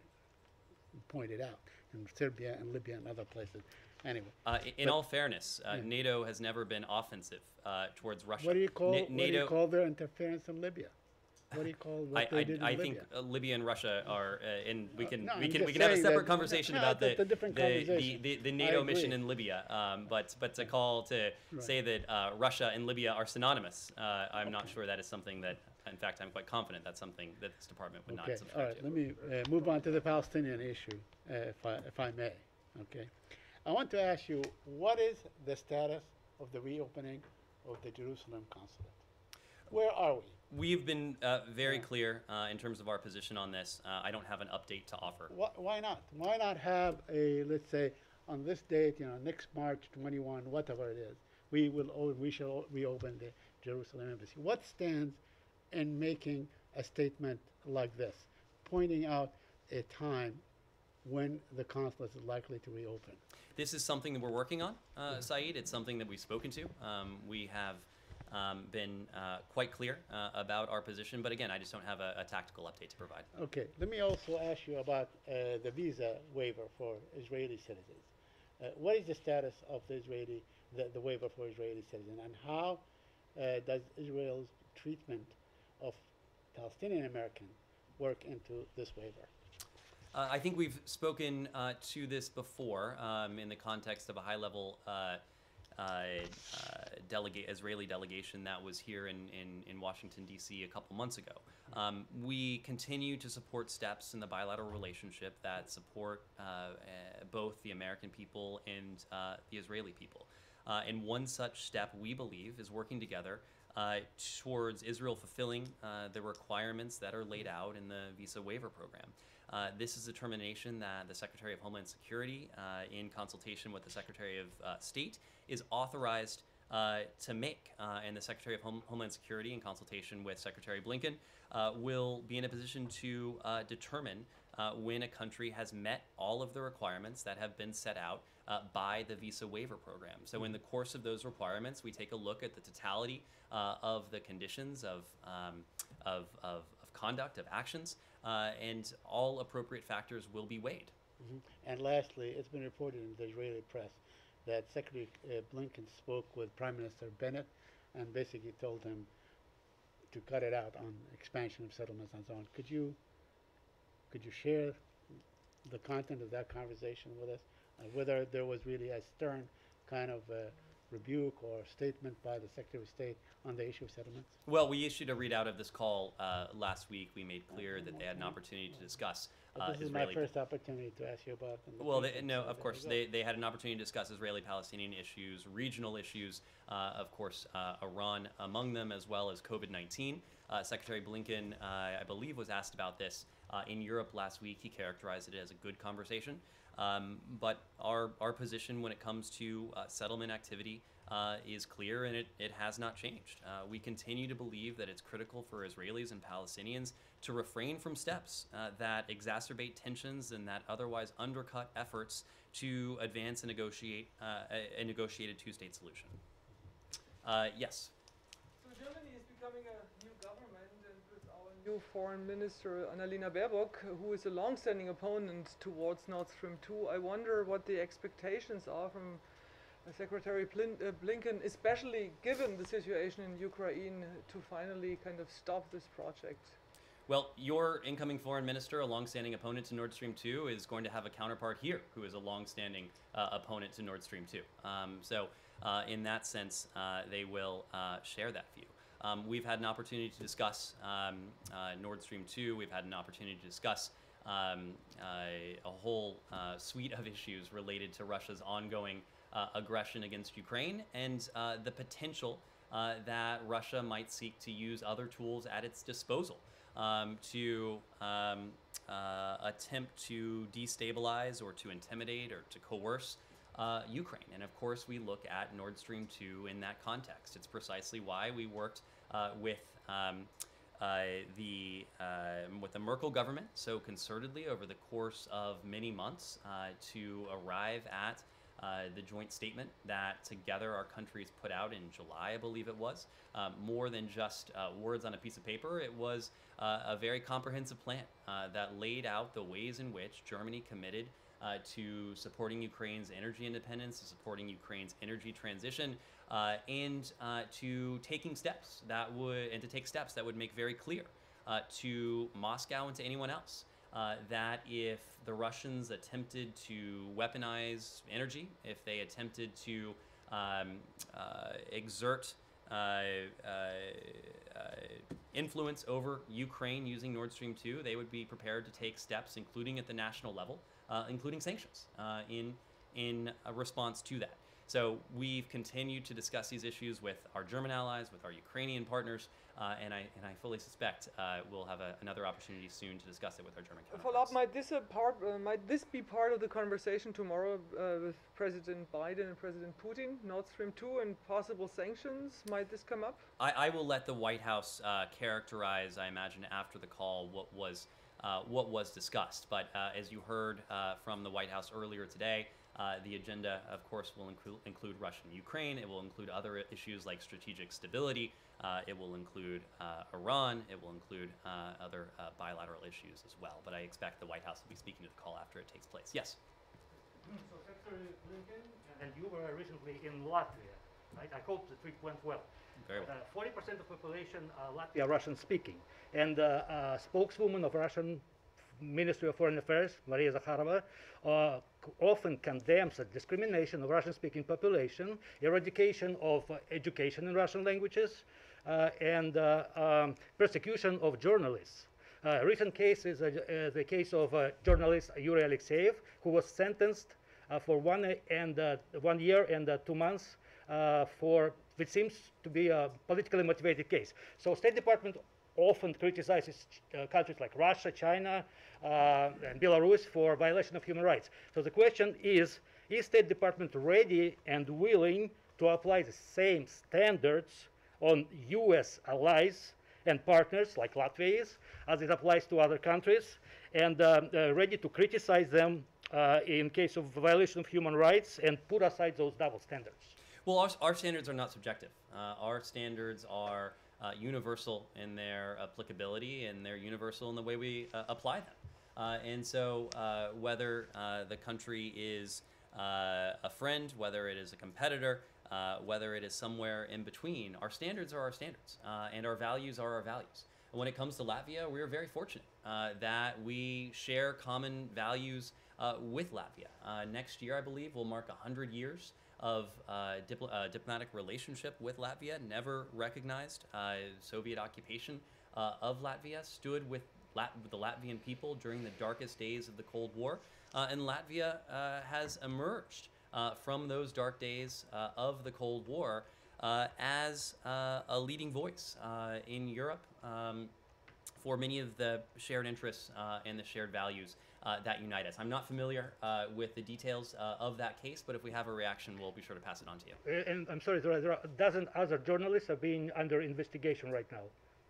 pointed out, in Serbia and Libya and other places. Anyway. Uh, in in but- all fairness, uh, Yeah. NATO has never been offensive uh, towards Russia. What do you call Na- what do NATO? you call their interference in Libya? What do you call what I, they did in I, I Libya? think uh, Libya and Russia are, uh, and we can no, we I'm can just we can have a saying separate that- conversation no, about the that's a different the, the, conversation. the, the I NATO mission agree. in Libya. Um, but but to call to say that uh, Russia and Libya are synonymous, uh, I'm not sure that is something that. In fact, I'm quite confident that's something that this department would Okay, not all subscribe right. to. Let me uh, move on to the Palestinian issue, uh, if I if I may. Okay, I want to ask you, what is the status of the reopening of the Jerusalem consulate? Where are we? We've been uh, very Yeah. clear uh, in terms of our position on this. Uh, I don't have an update to offer. Wh- Why not? Why not have a, let's say, on this date, you know, next March twenty-first, whatever it is, we will, o- we shall reopen the Jerusalem embassy. What stands in making a statement like this, pointing out a time when the consulate is likely to reopen? This is something that we're working on, uh, Saeed. It's something that we've spoken to. Um, we have um, been uh, quite clear uh, about our position, but again, I just don't have a, a tactical update to provide. Okay, let me also ask you about uh, the visa waiver for Israeli citizens. Uh, what is the status of the Israeli, the, the waiver for Israeli citizens, and how uh, does Israel's treatment of Palestinian American work into this waiver? Uh, I think we've spoken uh, to this before um, in the context of a high-level uh, uh, uh, delegate, Israeli delegation that was here in, in, in Washington, D C a couple months ago. Um, we continue to support steps in the bilateral relationship that support uh, uh, both the American people and uh, the Israeli people. Uh, and one such step, we believe, is working together uh, towards Israel fulfilling uh, the requirements that are laid out in the visa waiver program. Uh, this is a determination that the Secretary of Homeland Security, uh, in consultation with the Secretary of uh, State, is authorized uh, to make. Uh, and the Secretary of Home- Homeland Security, in consultation with Secretary Blinken, uh, will be in a position to uh, determine uh, when a country has met all of the requirements that have been set out uh, by the visa waiver program. So in the course of those requirements, we take a look at the totality uh, of the conditions of, um, of, of, of conduct, of actions, uh, and all appropriate factors will be weighed. Mhm. And lastly, it's been reported in the Israeli press that Secretary uh, Blinken spoke with Prime Minister Bennett and basically told him to cut it out on expansion of settlements and so on. Could you could you share the content of that conversation with us? Uh, whether there was really a stern kind of uh, rebuke or statement by the Secretary of State on the issue of settlements? Well, we issued a readout of this call uh, last week. We made clear that they had an opportunity to discuss But uh, this is Israeli. my first opportunity to ask you about them. Well, they, no, of course, they, they had an opportunity to discuss Israeli-Palestinian issues, regional issues, uh, of course, uh, Iran among them, as well as COVID nineteen. Uh, Secretary Blinken, uh, I believe, was asked about this uh, in Europe last week. He characterized it as a good conversation. Um, but our, our position when it comes to uh, settlement activity uh, is clear, and it, it has not changed. Uh, we continue to believe that it's critical for Israelis and Palestinians to refrain from steps uh, that exacerbate tensions and that otherwise undercut efforts to advance and negotiate uh, a, a negotiated two-state solution. Uh, yes. So Germany is becoming a new government, and with our new foreign minister Annalena Baerbock, who is a long-standing opponent towards Nord Stream two, I wonder what the expectations are from uh, Secretary Blin uh, Blinken, especially given the situation in Ukraine, to finally kind of stop this project. Well, your incoming foreign minister, a longstanding opponent to Nord Stream two, is going to have a counterpart here who is a longstanding uh, opponent to Nord Stream two. Um, so uh, in that sense, uh, they will uh, share that view. Um, we've had an opportunity to discuss um, uh, Nord Stream two. We've had an opportunity to discuss um, uh, a whole uh, suite of issues related to Russia's ongoing uh, aggression against Ukraine and uh, the potential uh, that Russia might seek to use other tools at its disposal um, to um, uh, attempt to destabilize or to intimidate or to coerce Uh, Ukraine. And of course, we look at Nord Stream two in that context. It's precisely why we worked uh, with um, uh, the uh, with the Merkel government so concertedly over the course of many months uh, to arrive at uh, the joint statement that together our countries put out in July, I believe it was. Um, more than just uh, words on a piece of paper, it was uh, a very comprehensive plan uh, that laid out the ways in which Germany committed uh, to supporting Ukraine's energy independence, to supporting Ukraine's energy transition, uh, and uh, to taking steps that would, and to take steps that would make very clear uh, to Moscow and to anyone else Uh, that if the Russians attempted to weaponize energy, if they attempted to um, uh, exert uh, uh, uh, influence over Ukraine using Nord Stream two, they would be prepared to take steps, including at the national level, uh, including sanctions, uh, in, in a response to that. So we've continued to discuss these issues with our German allies, with our Ukrainian partners, uh, and, I, and I fully suspect uh, we'll have a, another opportunity soon to discuss it with our German A follow-up, counterparts. might this, a part, uh, might this be part of the conversation tomorrow uh, with President Biden and President Putin, Nord Stream two and possible sanctions? Might this come up? I, I will let the White House uh, characterize, I imagine, after the call what was, uh, what was discussed. But uh, as you heard uh, from the White House earlier today, Uh, the agenda, of course, will include, include Russia and Ukraine. It will include other issues like strategic stability. Uh, it will include uh, Iran. It will include uh, other uh, bilateral issues as well. But I expect the White House will be speaking to the call after it takes place. Yes? So, Secretary Blinken, and you were recently in Latvia, right? I hope the trip went well. Very well. Uh, forty percent of population uh, Latvia Russian speaking, and uh, uh, spokeswoman of Russian Ministry of Foreign Affairs, Maria Zakharova, uh, often condemns the discrimination of Russian-speaking population, eradication of uh, education in Russian languages, uh, and uh, um, persecution of journalists. Uh, a recent case is uh, uh, the case of uh, journalist Yuri Alexeyev, who was sentenced uh, for one and uh, one year and uh, two months uh, for which seems to be a politically motivated case. So, State Department often criticizes uh, countries like Russia, China, uh, and Belarus for violation of human rights. So the question is, is State Department ready and willing to apply the same standards on U S allies and partners like Latvia is, as it applies to other countries, and uh, uh, ready to criticize them uh, in case of violation of human rights and put aside those double standards? Well, our, our standards are not subjective. Uh, our standards are Uh, universal in their applicability, and they're universal in the way we uh, apply them. Uh, and so uh, whether uh, the country is uh, a friend, whether it is a competitor, uh, whether it is somewhere in between, our standards are our standards, uh, and our values are our values. And when it comes to Latvia, we're very fortunate uh, that we share common values uh, with Latvia. Uh, next year, I believe, will mark one hundred years of uh, dipl uh, diplomatic relationship with Latvia, never recognized uh, Soviet occupation uh, of Latvia, stood with, Lat with the Latvian people during the darkest days of the Cold War, uh, and Latvia uh, has emerged uh, from those dark days uh, of the Cold War uh, as uh, a leading voice uh, in Europe um, for many of the shared interests uh, and the shared values Uh, that unite us. I'm not familiar uh, with the details uh, of that case, but if we have a reaction, we'll be sure to pass it on to you. Uh, and I'm sorry, there are, there are a dozen other journalists are being under investigation right now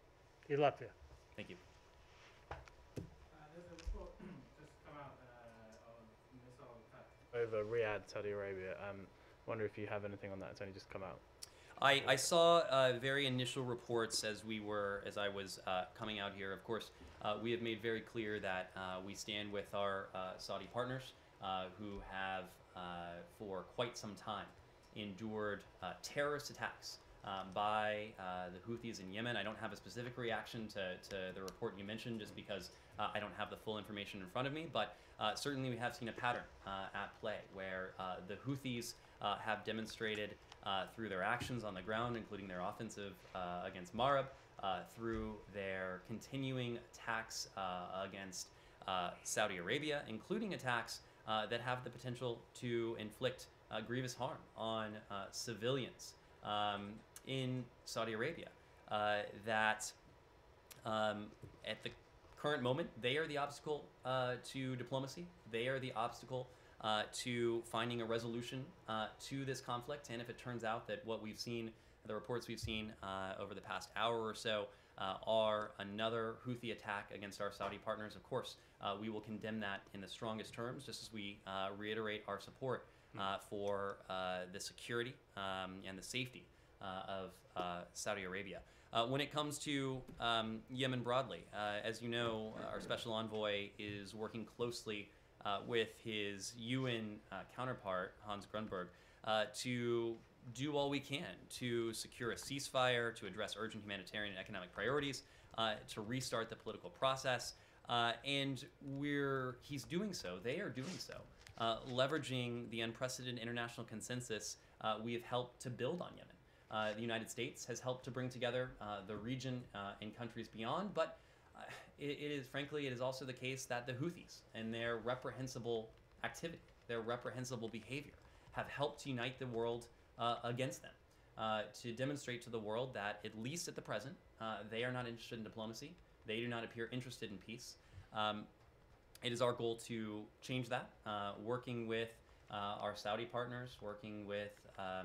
in Latvia. Thank you. Uh, there's a report just come out uh, of missile attack over Riyadh, Saudi Arabia. Um, wonder if you have anything on that. It's only just come out. I, I saw uh, very initial reports as we were, as I was uh, coming out here. Of course, uh, we have made very clear that uh, we stand with our uh, Saudi partners uh, who have, uh, for quite some time, endured uh, terrorist attacks um, by uh, the Houthis in Yemen. I don't have a specific reaction to, to the report you mentioned, just because uh, I don't have the full information in front of me, but uh, certainly we have seen a pattern uh, at play where uh, the Houthis uh, have demonstrated Uh, through their actions on the ground, including their offensive uh, against Marib, uh, through their continuing attacks uh, against uh, Saudi Arabia, including attacks uh, that have the potential to inflict uh, grievous harm on uh, civilians um, in Saudi Arabia. Uh, that um, at the current moment, they are the obstacle uh, to diplomacy. They are the obstacle Uh, to finding a resolution uh, to this conflict. And if it turns out that what we've seen, the reports we've seen uh, over the past hour or so uh, are another Houthi attack against our Saudi partners, of course, uh, we will condemn that in the strongest terms, just as we uh, reiterate our support uh, for uh, the security um, and the safety uh, of uh, Saudi Arabia. Uh, when it comes to um, Yemen broadly, uh, as you know, our special envoy is working closely uh, with his U N uh, counterpart, Hans Grunberg, uh, to do all we can to secure a ceasefire, to address urgent humanitarian and economic priorities, uh, to restart the political process. Uh, and we're, he's doing so, they are doing so, uh, leveraging the unprecedented international consensus uh, we have helped to build on Yemen. Uh, the United States has helped to bring together uh, the region uh, and countries beyond, but uh, it, it is, frankly, it is also the case that the Houthis and their reprehensible activity, their reprehensible behavior, have helped unite the world uh, against them, uh, to demonstrate to the world that, at least at the present, uh, they are not interested in diplomacy. They do not appear interested in peace. Um, it is our goal to change that, uh, working with uh, our Saudi partners, working with um,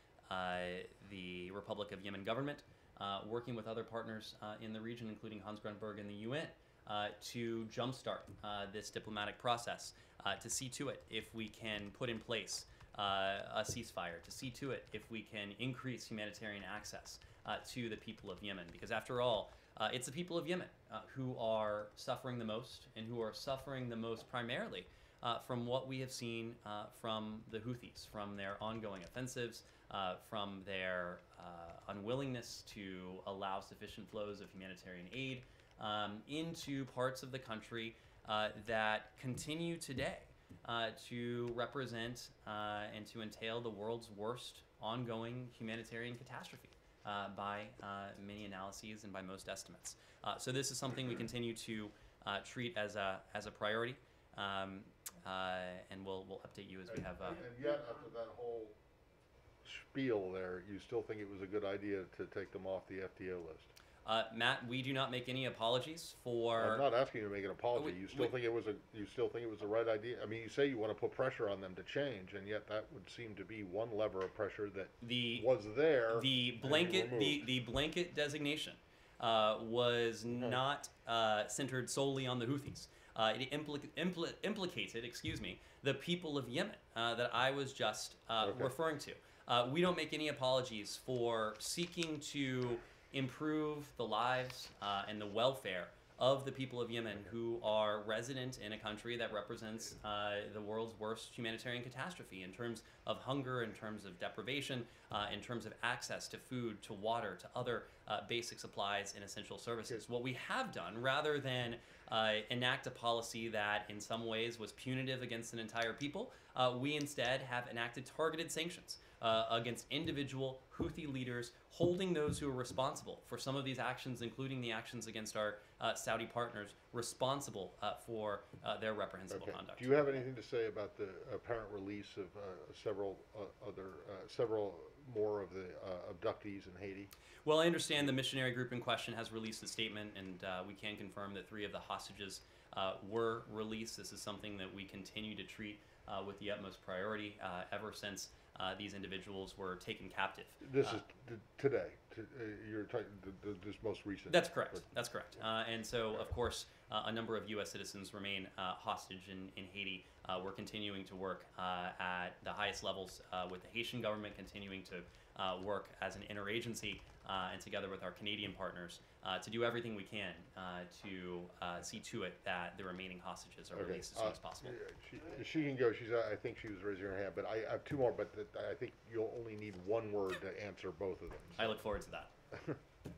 uh, the Republic of Yemen government, uh, working with other partners uh, in the region, including Hans Grunberg and the U N, uh, to jumpstart uh, this diplomatic process, uh, to see to it if we can put in place uh, a ceasefire, to see to it if we can increase humanitarian access uh, to the people of Yemen. Because after all, Uh, it's the people of Yemen uh, who are suffering the most, and who are suffering the most primarily uh, from what we have seen uh, from the Houthis, from their ongoing offensives, uh, from their uh, unwillingness to allow sufficient flows of humanitarian aid um, into parts of the country uh, that continue today uh, to represent uh, and to entail the world's worst ongoing humanitarian catastrophe. Uh, by uh, many analyses and by most estimates. Uh, so this is something we continue to uh, treat as a as a priority, um, uh, and we'll we'll update you as we have. Uh, and, and yet, after that whole spiel there, you still think it was a good idea to take them off the F T O list? Uh, Matt, we do not make any apologies for. I'm not asking you to make an apology. We- You still we- think it was a. You still think it was the right idea. I mean, you say you want to put pressure on them to change, and yet that would seem to be one lever of pressure that the was there. the and blanket the, removed. the blanket designation uh, was not uh, centered solely on the Houthis. Uh, it impli- impli- implicated, excuse me, the people of Yemen uh, that I was just uh, Okay. referring to. Uh, we don't make any apologies for seeking to improve the lives uh, and the welfare of the people of Yemen who are resident in a country that represents uh, the world's worst humanitarian catastrophe in terms of hunger, in terms of deprivation, uh, in terms of access to food, to water, to other uh, basic supplies and essential services. What we have done, rather than uh, enact a policy that in some ways was punitive against an entire people, uh, we instead have enacted targeted sanctions uh, against individual Houthi leaders, holding those who are responsible for some of these actions, including the actions against our uh, Saudi partners, responsible uh, for uh, their reprehensible Okay. conduct. Do you have anything to say about the apparent release of uh, several uh, other, uh, several more of the uh, abductees in Haiti? Well, I understand the missionary group in question has released a statement, and uh, we can confirm that three of the hostages uh, were released. This is something that we continue to treat uh, with the utmost priority uh, ever since uh, these individuals were taken captive. This Uh, is t- today. T- uh, you're talking the, the, this most recent. That's correct. That's correct. Uh, and so, of course, uh, a number of U S citizens remain uh, hostage in, in Haiti. Uh, we're continuing to work uh, at the highest levels uh, with the Haitian government, continuing to uh, work as an interagency uh, and together with our Canadian partners uh, to do everything we can uh, to uh, see to it that the remaining hostages are Okay. released as soon Uh, as possible. She, she can go. She's. I think she was raising her hand, but I, I have two more. But th- I think you'll only need one word to answer both of them. I look forward to that. Um,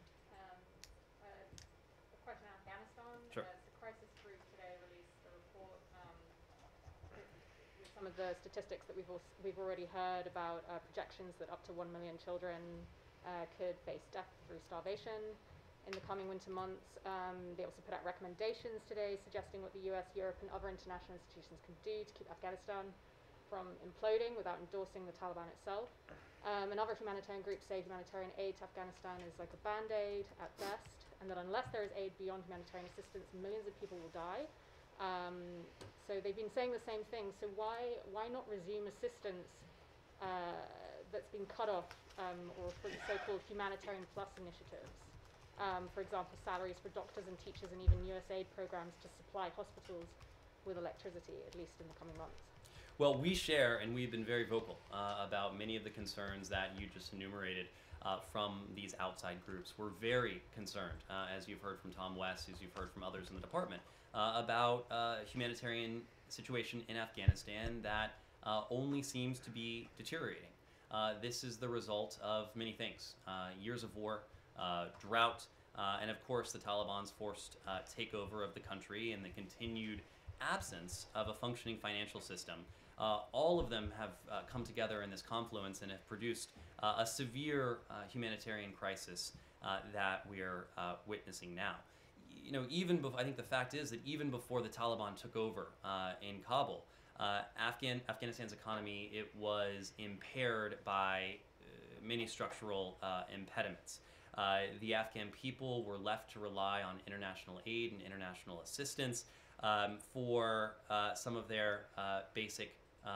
uh, a question on Afghanistan. Sure. Uh, the crisis group today released a report um, with, with some of the statistics that we've also, we've already heard about uh, projections that up to one million children uh, could face death through starvation in the coming winter months. Um, they also put out recommendations today suggesting what the U S, Europe, and other international institutions can do to keep Afghanistan from imploding without endorsing the Taliban itself. Um, and other humanitarian groups say humanitarian aid to Afghanistan is like a band-aid at best, and that unless there is aid beyond humanitarian assistance, millions of people will die. Um, so they've been saying the same thing. So why why not resume assistance uh, that's been cut off, um, or for the so-called humanitarian plus initiatives? Um, for example, salaries for doctors and teachers, and even U S aid programs to supply hospitals with electricity, at least in the coming months. Well, we share, and we've been very vocal uh, about many of the concerns that you just enumerated uh, from these outside groups. We're very concerned, uh, as you've heard from Tom West, as you've heard from others in the department, uh, about uh, humanitarian situation in Afghanistan that uh, only seems to be deteriorating. Uh, this is the result of many things: uh, years of war, uh, drought, uh, and of course the Taliban's forced uh, takeover of the country and the continued absence of a functioning financial system. Uh, all of them have uh, come together in this confluence and have produced uh, a severe uh, humanitarian crisis uh, that we are uh, witnessing now. You know, even before, I think the fact is that even before the Taliban took over uh, in Kabul, uh, Afghan Afghanistan's economy, it was impaired by uh, many structural uh, impediments. Uh, the Afghan people were left to rely on international aid and international assistance um, for uh, some of their uh, basic Uh,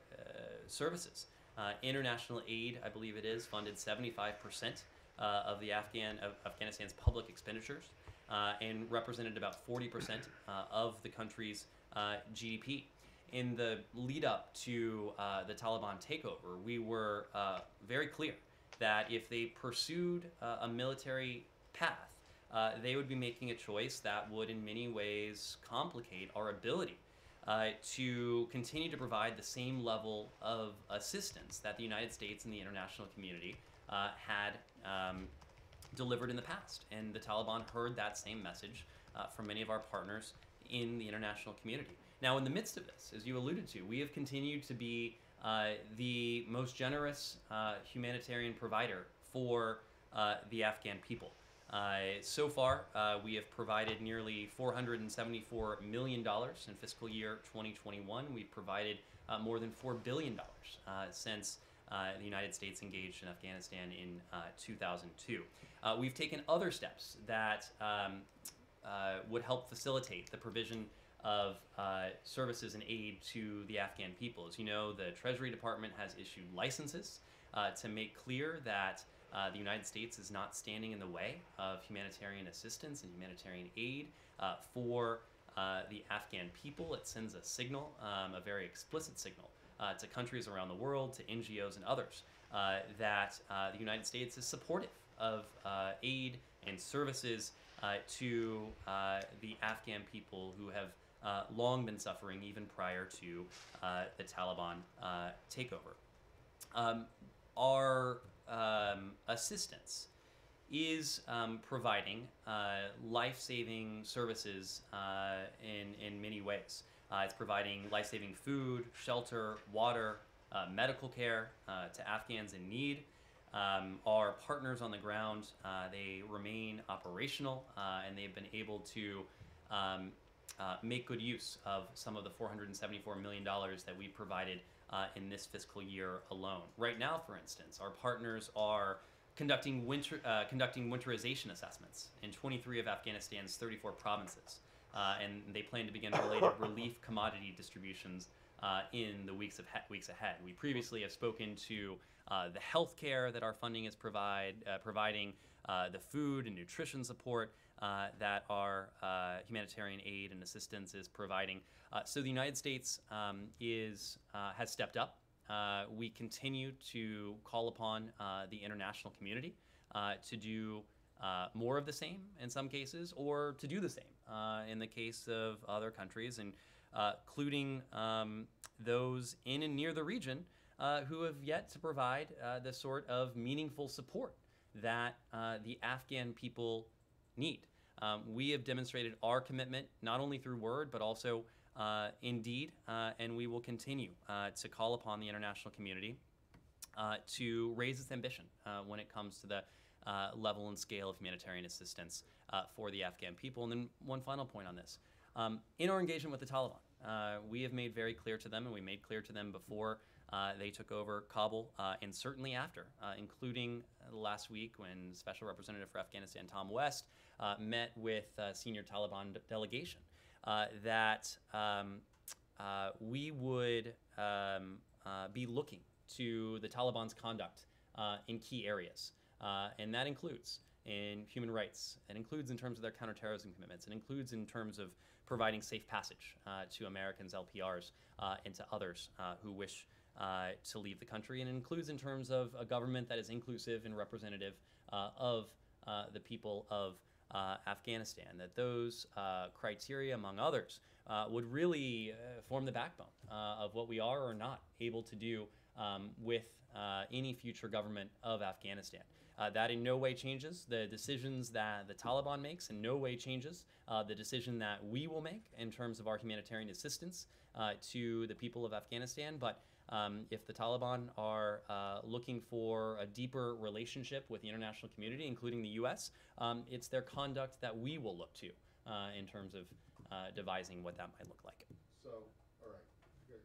uh, services. Uh, international aid, I believe it is, funded seventy-five percent uh, of the Afghan of Afghanistan's public expenditures uh, and represented about forty percent uh, of the country's uh, G D P. In the lead up to uh, the Taliban takeover, we were uh, very clear that if they pursued uh, a military path, uh, they would be making a choice that would in many ways complicate our ability Uh, to continue to provide the same level of assistance that the United States and the international community uh, had um, delivered in the past. And the Taliban heard that same message uh, from many of our partners in the international community. Now, in the midst of this, as you alluded to, we have continued to be uh, the most generous uh, humanitarian provider for uh, the Afghan people. Uh, so far, uh, we have provided nearly four hundred seventy-four million dollars in fiscal year twenty twenty-one. We've provided uh, more than four billion dollars uh, since uh, the United States engaged in Afghanistan in uh, two thousand two. Uh, we've taken other steps that um, uh, would help facilitate the provision of uh, services and aid to the Afghan people. As you know, the Treasury Department has issued licenses uh, to make clear that Uh, the United States is not standing in the way of humanitarian assistance and humanitarian aid uh, for uh, the Afghan people. It sends a signal, um, a very explicit signal, uh, to countries around the world, to N G Os and others, uh, that uh, the United States is supportive of uh, aid and services uh, to uh, the Afghan people who have uh, long been suffering even prior to uh, the Taliban uh, takeover. Um, our Um, assistance is um, providing uh, life-saving services uh, in, in many ways. Uh, it's providing life-saving food, shelter, water, uh, medical care uh, to Afghans in need. Um, our partners on the ground, uh, they remain operational uh, and they've been able to um, uh, make good use of some of the four hundred seventy-four million dollars that we provided Uh, in this fiscal year alone. Right now, for instance, our partners are conducting winter uh, conducting winterization assessments in twenty-three of Afghanistan's thirty-four provinces, uh, and they plan to begin related relief commodity distributions uh, in the weeks of he- weeks ahead. We previously have spoken to uh, the health care that our funding is provide uh, providing, uh, the food and nutrition support uh, that our uh, humanitarian aid and assistance is providing. Uh, so the United States um, is uh, has stepped up. Uh, we continue to call upon uh, the international community uh, to do uh, more of the same in some cases, or to do the same uh, in the case of other countries, and uh, including um, those in and near the region uh, who have yet to provide uh, the sort of meaningful support that uh, the Afghan people need. Um, we have demonstrated our commitment not only through word, but also Uh, indeed, uh, and we will continue uh, to call upon the international community uh, to raise its ambition uh, when it comes to the uh, level and scale of humanitarian assistance uh, for the Afghan people. And then one final point on this. Um, in our engagement with the Taliban, uh, we have made very clear to them, and we made clear to them before uh, they took over Kabul, uh, and certainly after, uh, including uh, last week when Special Representative for Afghanistan Tom West uh, met with uh, senior Taliban de- delegation, Uh, that um, uh, we would um, uh, be looking to the Taliban's conduct uh, in key areas. Uh, and that includes in human rights. It includes in terms of their counterterrorism commitments. It includes in terms of providing safe passage uh, to Americans, L P Rs, uh, and to others uh, who wish uh, to leave the country. And it includes in terms of a government that is inclusive and representative uh, of uh, the people of uh, Afghanistan. That those uh, criteria, among others, uh, would really uh, form the backbone uh, of what we are or not able to do um, with uh, any future government of Afghanistan. Uh, that in no way changes the decisions that the Taliban makes, in no way changes uh, the decision that we will make in terms of our humanitarian assistance uh, to the people of Afghanistan. But um, if the Taliban are uh, looking for a deeper relationship with the international community, including the U S, um, it's their conduct that we will look to uh, in terms of uh, devising what that might look like. So, all right.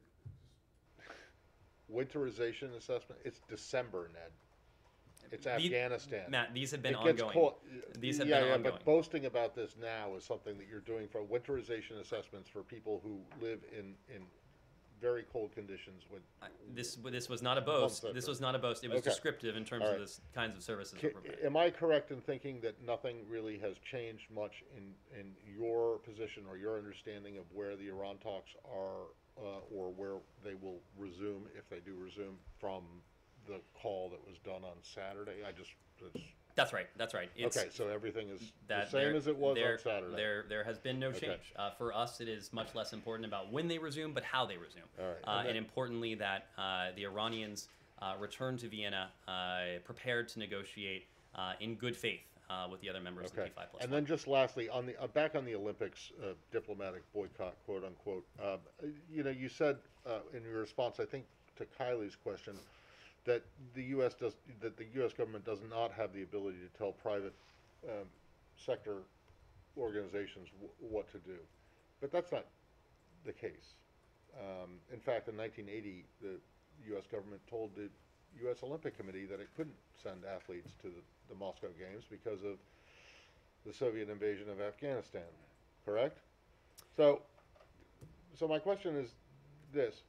Winterization assessment, it's December, Ned. It's The- Afghanistan. Matt, these have been It gets ongoing. caught- These have yeah, been yeah, ongoing. but boasting about this now is something that you're doing for winterization assessments for people who live in, in very cold conditions with. I- This this was not a boast. Months This after. was not a boast. It was Okay. descriptive in terms All of right. the kinds of services Ca- we're providing. Am I correct in thinking that nothing really has changed much in, in your position or your understanding of where the Iran talks are, uh, or where they will resume, if they do resume, from the call that was done on Saturday? I just, it's, That's right. That's right. It's, okay, so everything is the that same there- as it was there, on Saturday. There, there has been no Okay. change. Uh, for us, it is much less important about when they resume, but how they resume. All right, Uh, and and then- importantly, that uh, the Iranians uh, return to Vienna uh, prepared to negotiate uh, in good faith uh, with the other members of the Okay, P five plus and one. then just lastly, on the, uh, back on the Olympics, uh, diplomatic boycott, quote unquote, uh, you know, you said, uh, in your response, I think, to Kylie's question, that the U S does, that the U S government does not have the ability to tell private, um, sector organizations w- what to do. But that's not the case. Um, in fact, in nineteen eighty, the U S government told the U S Olympic Committee that it couldn't send athletes to the, the Moscow Games because of the Soviet invasion of Afghanistan, correct? So, so my question is this.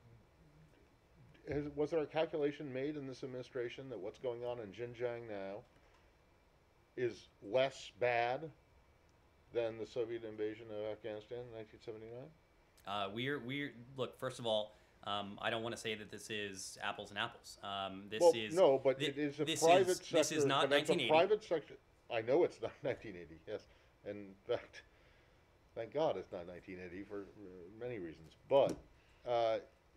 Has, was there a calculation made in this administration that what's going on in Xinjiang now is less bad than the Soviet invasion of Afghanistan in nineteen seventy-nine? Uh, we're we're look. First of all, um, I don't want to say that this is apples and apples. Um, this Well, is no, but thi- it is a this private is, sector. This is not but it's a nineteen eighty. private sector. I know it's not nineteen eighty. Yes, in fact, thank God it's not nineteen eighty for uh, many reasons. But uh,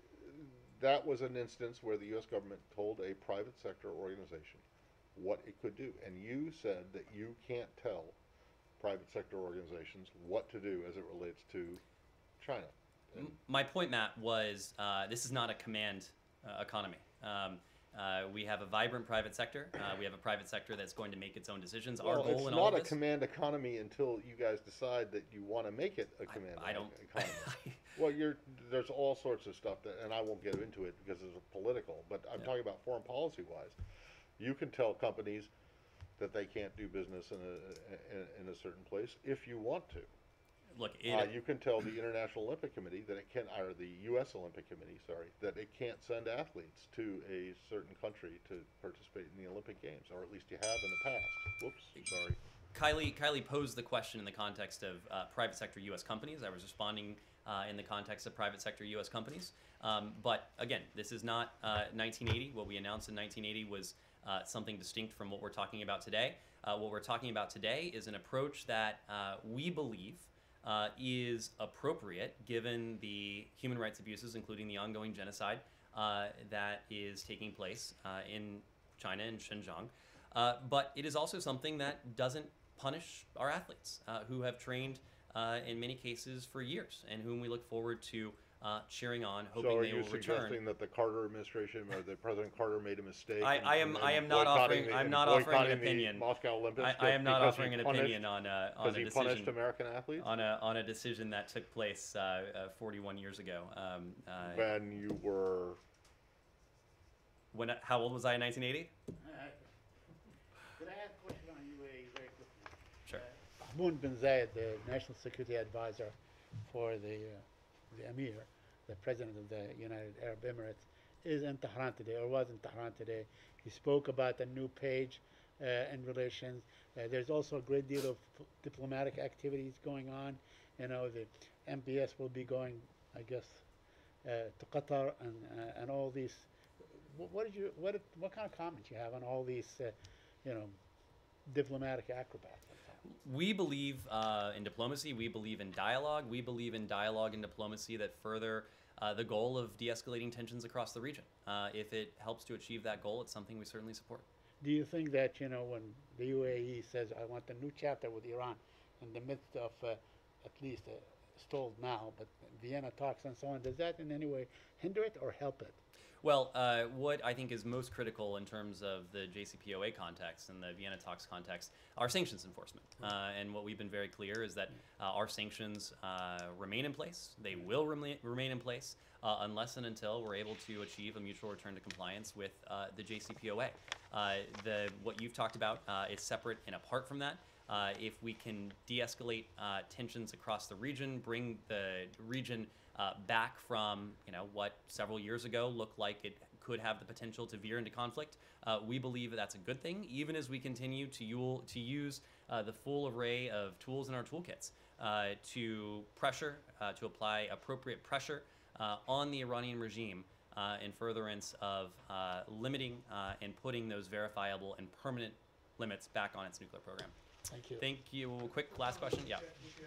that was an instance where the U S government told a private sector organization what it could do, and you said that you can't tell private sector organizations what to do as it relates to China. And M- My point, Matt, was uh, this is not a command uh, economy. Um, uh, we have a vibrant private sector. Uh, we have a private sector that's going to make its own decisions. Our well, goal it's in all not of a this, command economy until you guys decide that you want to make it a command I, I don't. economy. Well, you're, there's all sorts of stuff that, and I won't get into it because it's political, but I'm Yeah. talking about foreign policy wise. You can tell companies that they can't do business in a, in, in a certain place if you want to. Look, it, Uh, you can tell the International Olympic Committee that it can, or the U S Olympic Committee, sorry, that it can't send athletes to a certain country to participate in the Olympic Games, or at least you have in the past. Whoops, sorry. Kylie, Kylie posed the question in the context of uh, private sector U S companies. I was responding uh, in the context of private sector U S companies. Um, but again, this is not uh, nineteen eighty. What we announced in nineteen eighty was uh, something distinct from what we're talking about today. Uh, what we're talking about today is an approach that uh, we believe uh, is appropriate given the human rights abuses, including the ongoing genocide uh, that is taking place uh, in China and Xinjiang. Uh, but it is also something that doesn't punish our athletes uh, who have trained uh, in many cases for years and whom we look forward to uh, cheering on, hoping So are they you will suggesting return. that the Carter administration or that President Carter made a mistake? I- in- I am- in- I in am not boycotting offering- the- I'm in not offering an boycotting the opinion. Moscow Olympics. I, I am not because offering he an punished- opinion on a, on Because a he punished decision American athletes? on a on a decision that took place uh, uh, forty-one years ago. Um, uh, When you were, when how old was I in nineteen eighty? Could I ask a question on U A E very quickly? Sure. Mahmoud bin Zayed, the National Security Advisor for the, uh, the Emir, the President of the United Arab Emirates, is in Tehran today, or was in Tehran today. He spoke about a new page uh, in relations. Uh, there's also a great deal of diplomatic activities going on. You know, the M B S will be going, I guess, uh, to Qatar and uh, and all these. Wh- What did you what did- what kind of comments you have on all these, uh, you know, diplomatic acrobats? We believe uh, in diplomacy. We believe in dialogue. We believe in dialogue and diplomacy that further uh, the goal of de-escalating tensions across the region. Uh, if it helps to achieve that goal, it's something we certainly support. Do you think that, you know, when the U A E says, I want a new chapter with Iran in the midst of uh, at least uh, stalled now, but Vienna talks and so on, does that in any way hinder it or help it? Well, uh, what I think is most critical in terms of the J C P O A context and the Vienna talks context are sanctions enforcement. Uh, and what we've been very clear is that uh, our sanctions uh, remain in place. They will remain, remain in place uh, unless and until we're able to achieve a mutual return to compliance with uh, the J C P O A. Uh, the, what you've talked about uh, is separate and apart from that. Uh, if we can de-escalate uh, tensions across the region, bring the region uh, back from you know what several years ago looked like it could have the potential to veer into conflict, uh, we believe that that's a good thing, even as we continue to, ule, to use uh, the full array of tools in our toolkits uh, to pressure, uh, to apply appropriate pressure uh, on the Iranian regime uh, in furtherance of uh, limiting uh, and putting those verifiable and permanent limits back on its nuclear program. Thank you. Thank you. Quick last question. Yeah. Um, you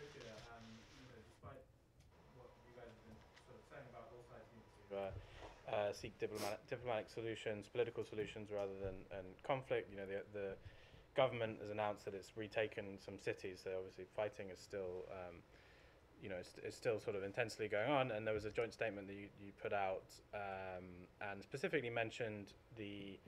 know, despite what you guys have been sort of saying about all sides need to uh, uh, seek diplomatic, diplomatic solutions, political solutions rather than and conflict. You know, the the government has announced that it's retaken some cities. So obviously, fighting is still, um, you know, it's, it's still sort of intensely going on. And there was a joint statement that you, you put out um, and specifically mentioned the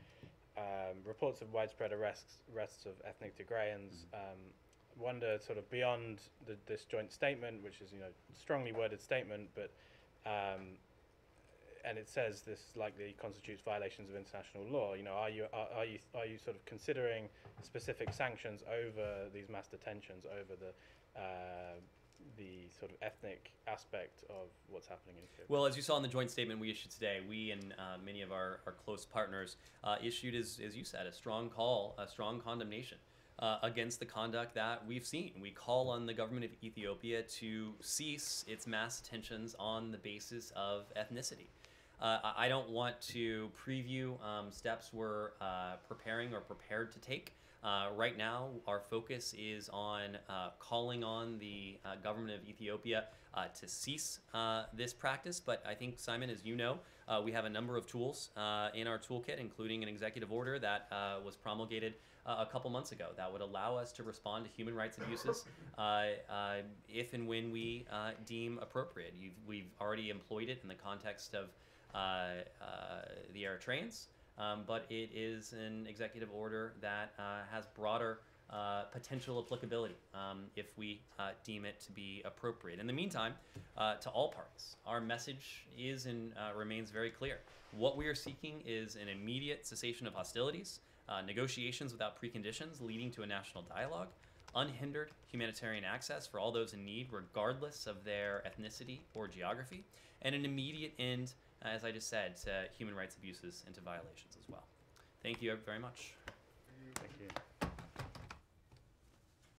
Um, reports of widespread arrests, arrests of ethnic Tigrayans. Um, wonder, sort of beyond the, this joint statement, which is you know strongly worded statement, but um, and it says this likely constitutes violations of international law. You know, are you are, are you are you sort of considering specific sanctions over these mass detentions, over the uh, the sort of ethnic aspect of what's happening in Ethiopia? Well, as you saw in the joint statement we issued today, we and uh, many of our, our close partners uh, issued, as, as you said, a strong call, a strong condemnation uh, against the conduct that we've seen. We call on the government of Ethiopia to cease its mass detentions on the basis of ethnicity. Uh, I I don't want to preview um, steps we're uh, preparing or prepared to take. Uh, right now, our focus is on uh, calling on the uh, government of Ethiopia uh, to cease uh, this practice. But I think, Simon, as you know, uh, we have a number of tools uh, in our toolkit, including an executive order that uh, was promulgated uh, a couple months ago that would allow us to respond to human rights abuses uh, uh, if and when we uh, deem appropriate. You've, we've already employed it in the context of uh, uh, the Eritreans. Um, but it is an executive order that uh, has broader uh, potential applicability um, if we uh, deem it to be appropriate. In the meantime, uh, to all parties, our message is and uh, remains very clear. What we are seeking is an immediate cessation of hostilities, uh, negotiations without preconditions leading to a national dialogue, unhindered humanitarian access for all those in need, regardless of their ethnicity or geography, and an immediate end, as I just said, to human rights abuses and to violations as well. Thank you very much. Thank you.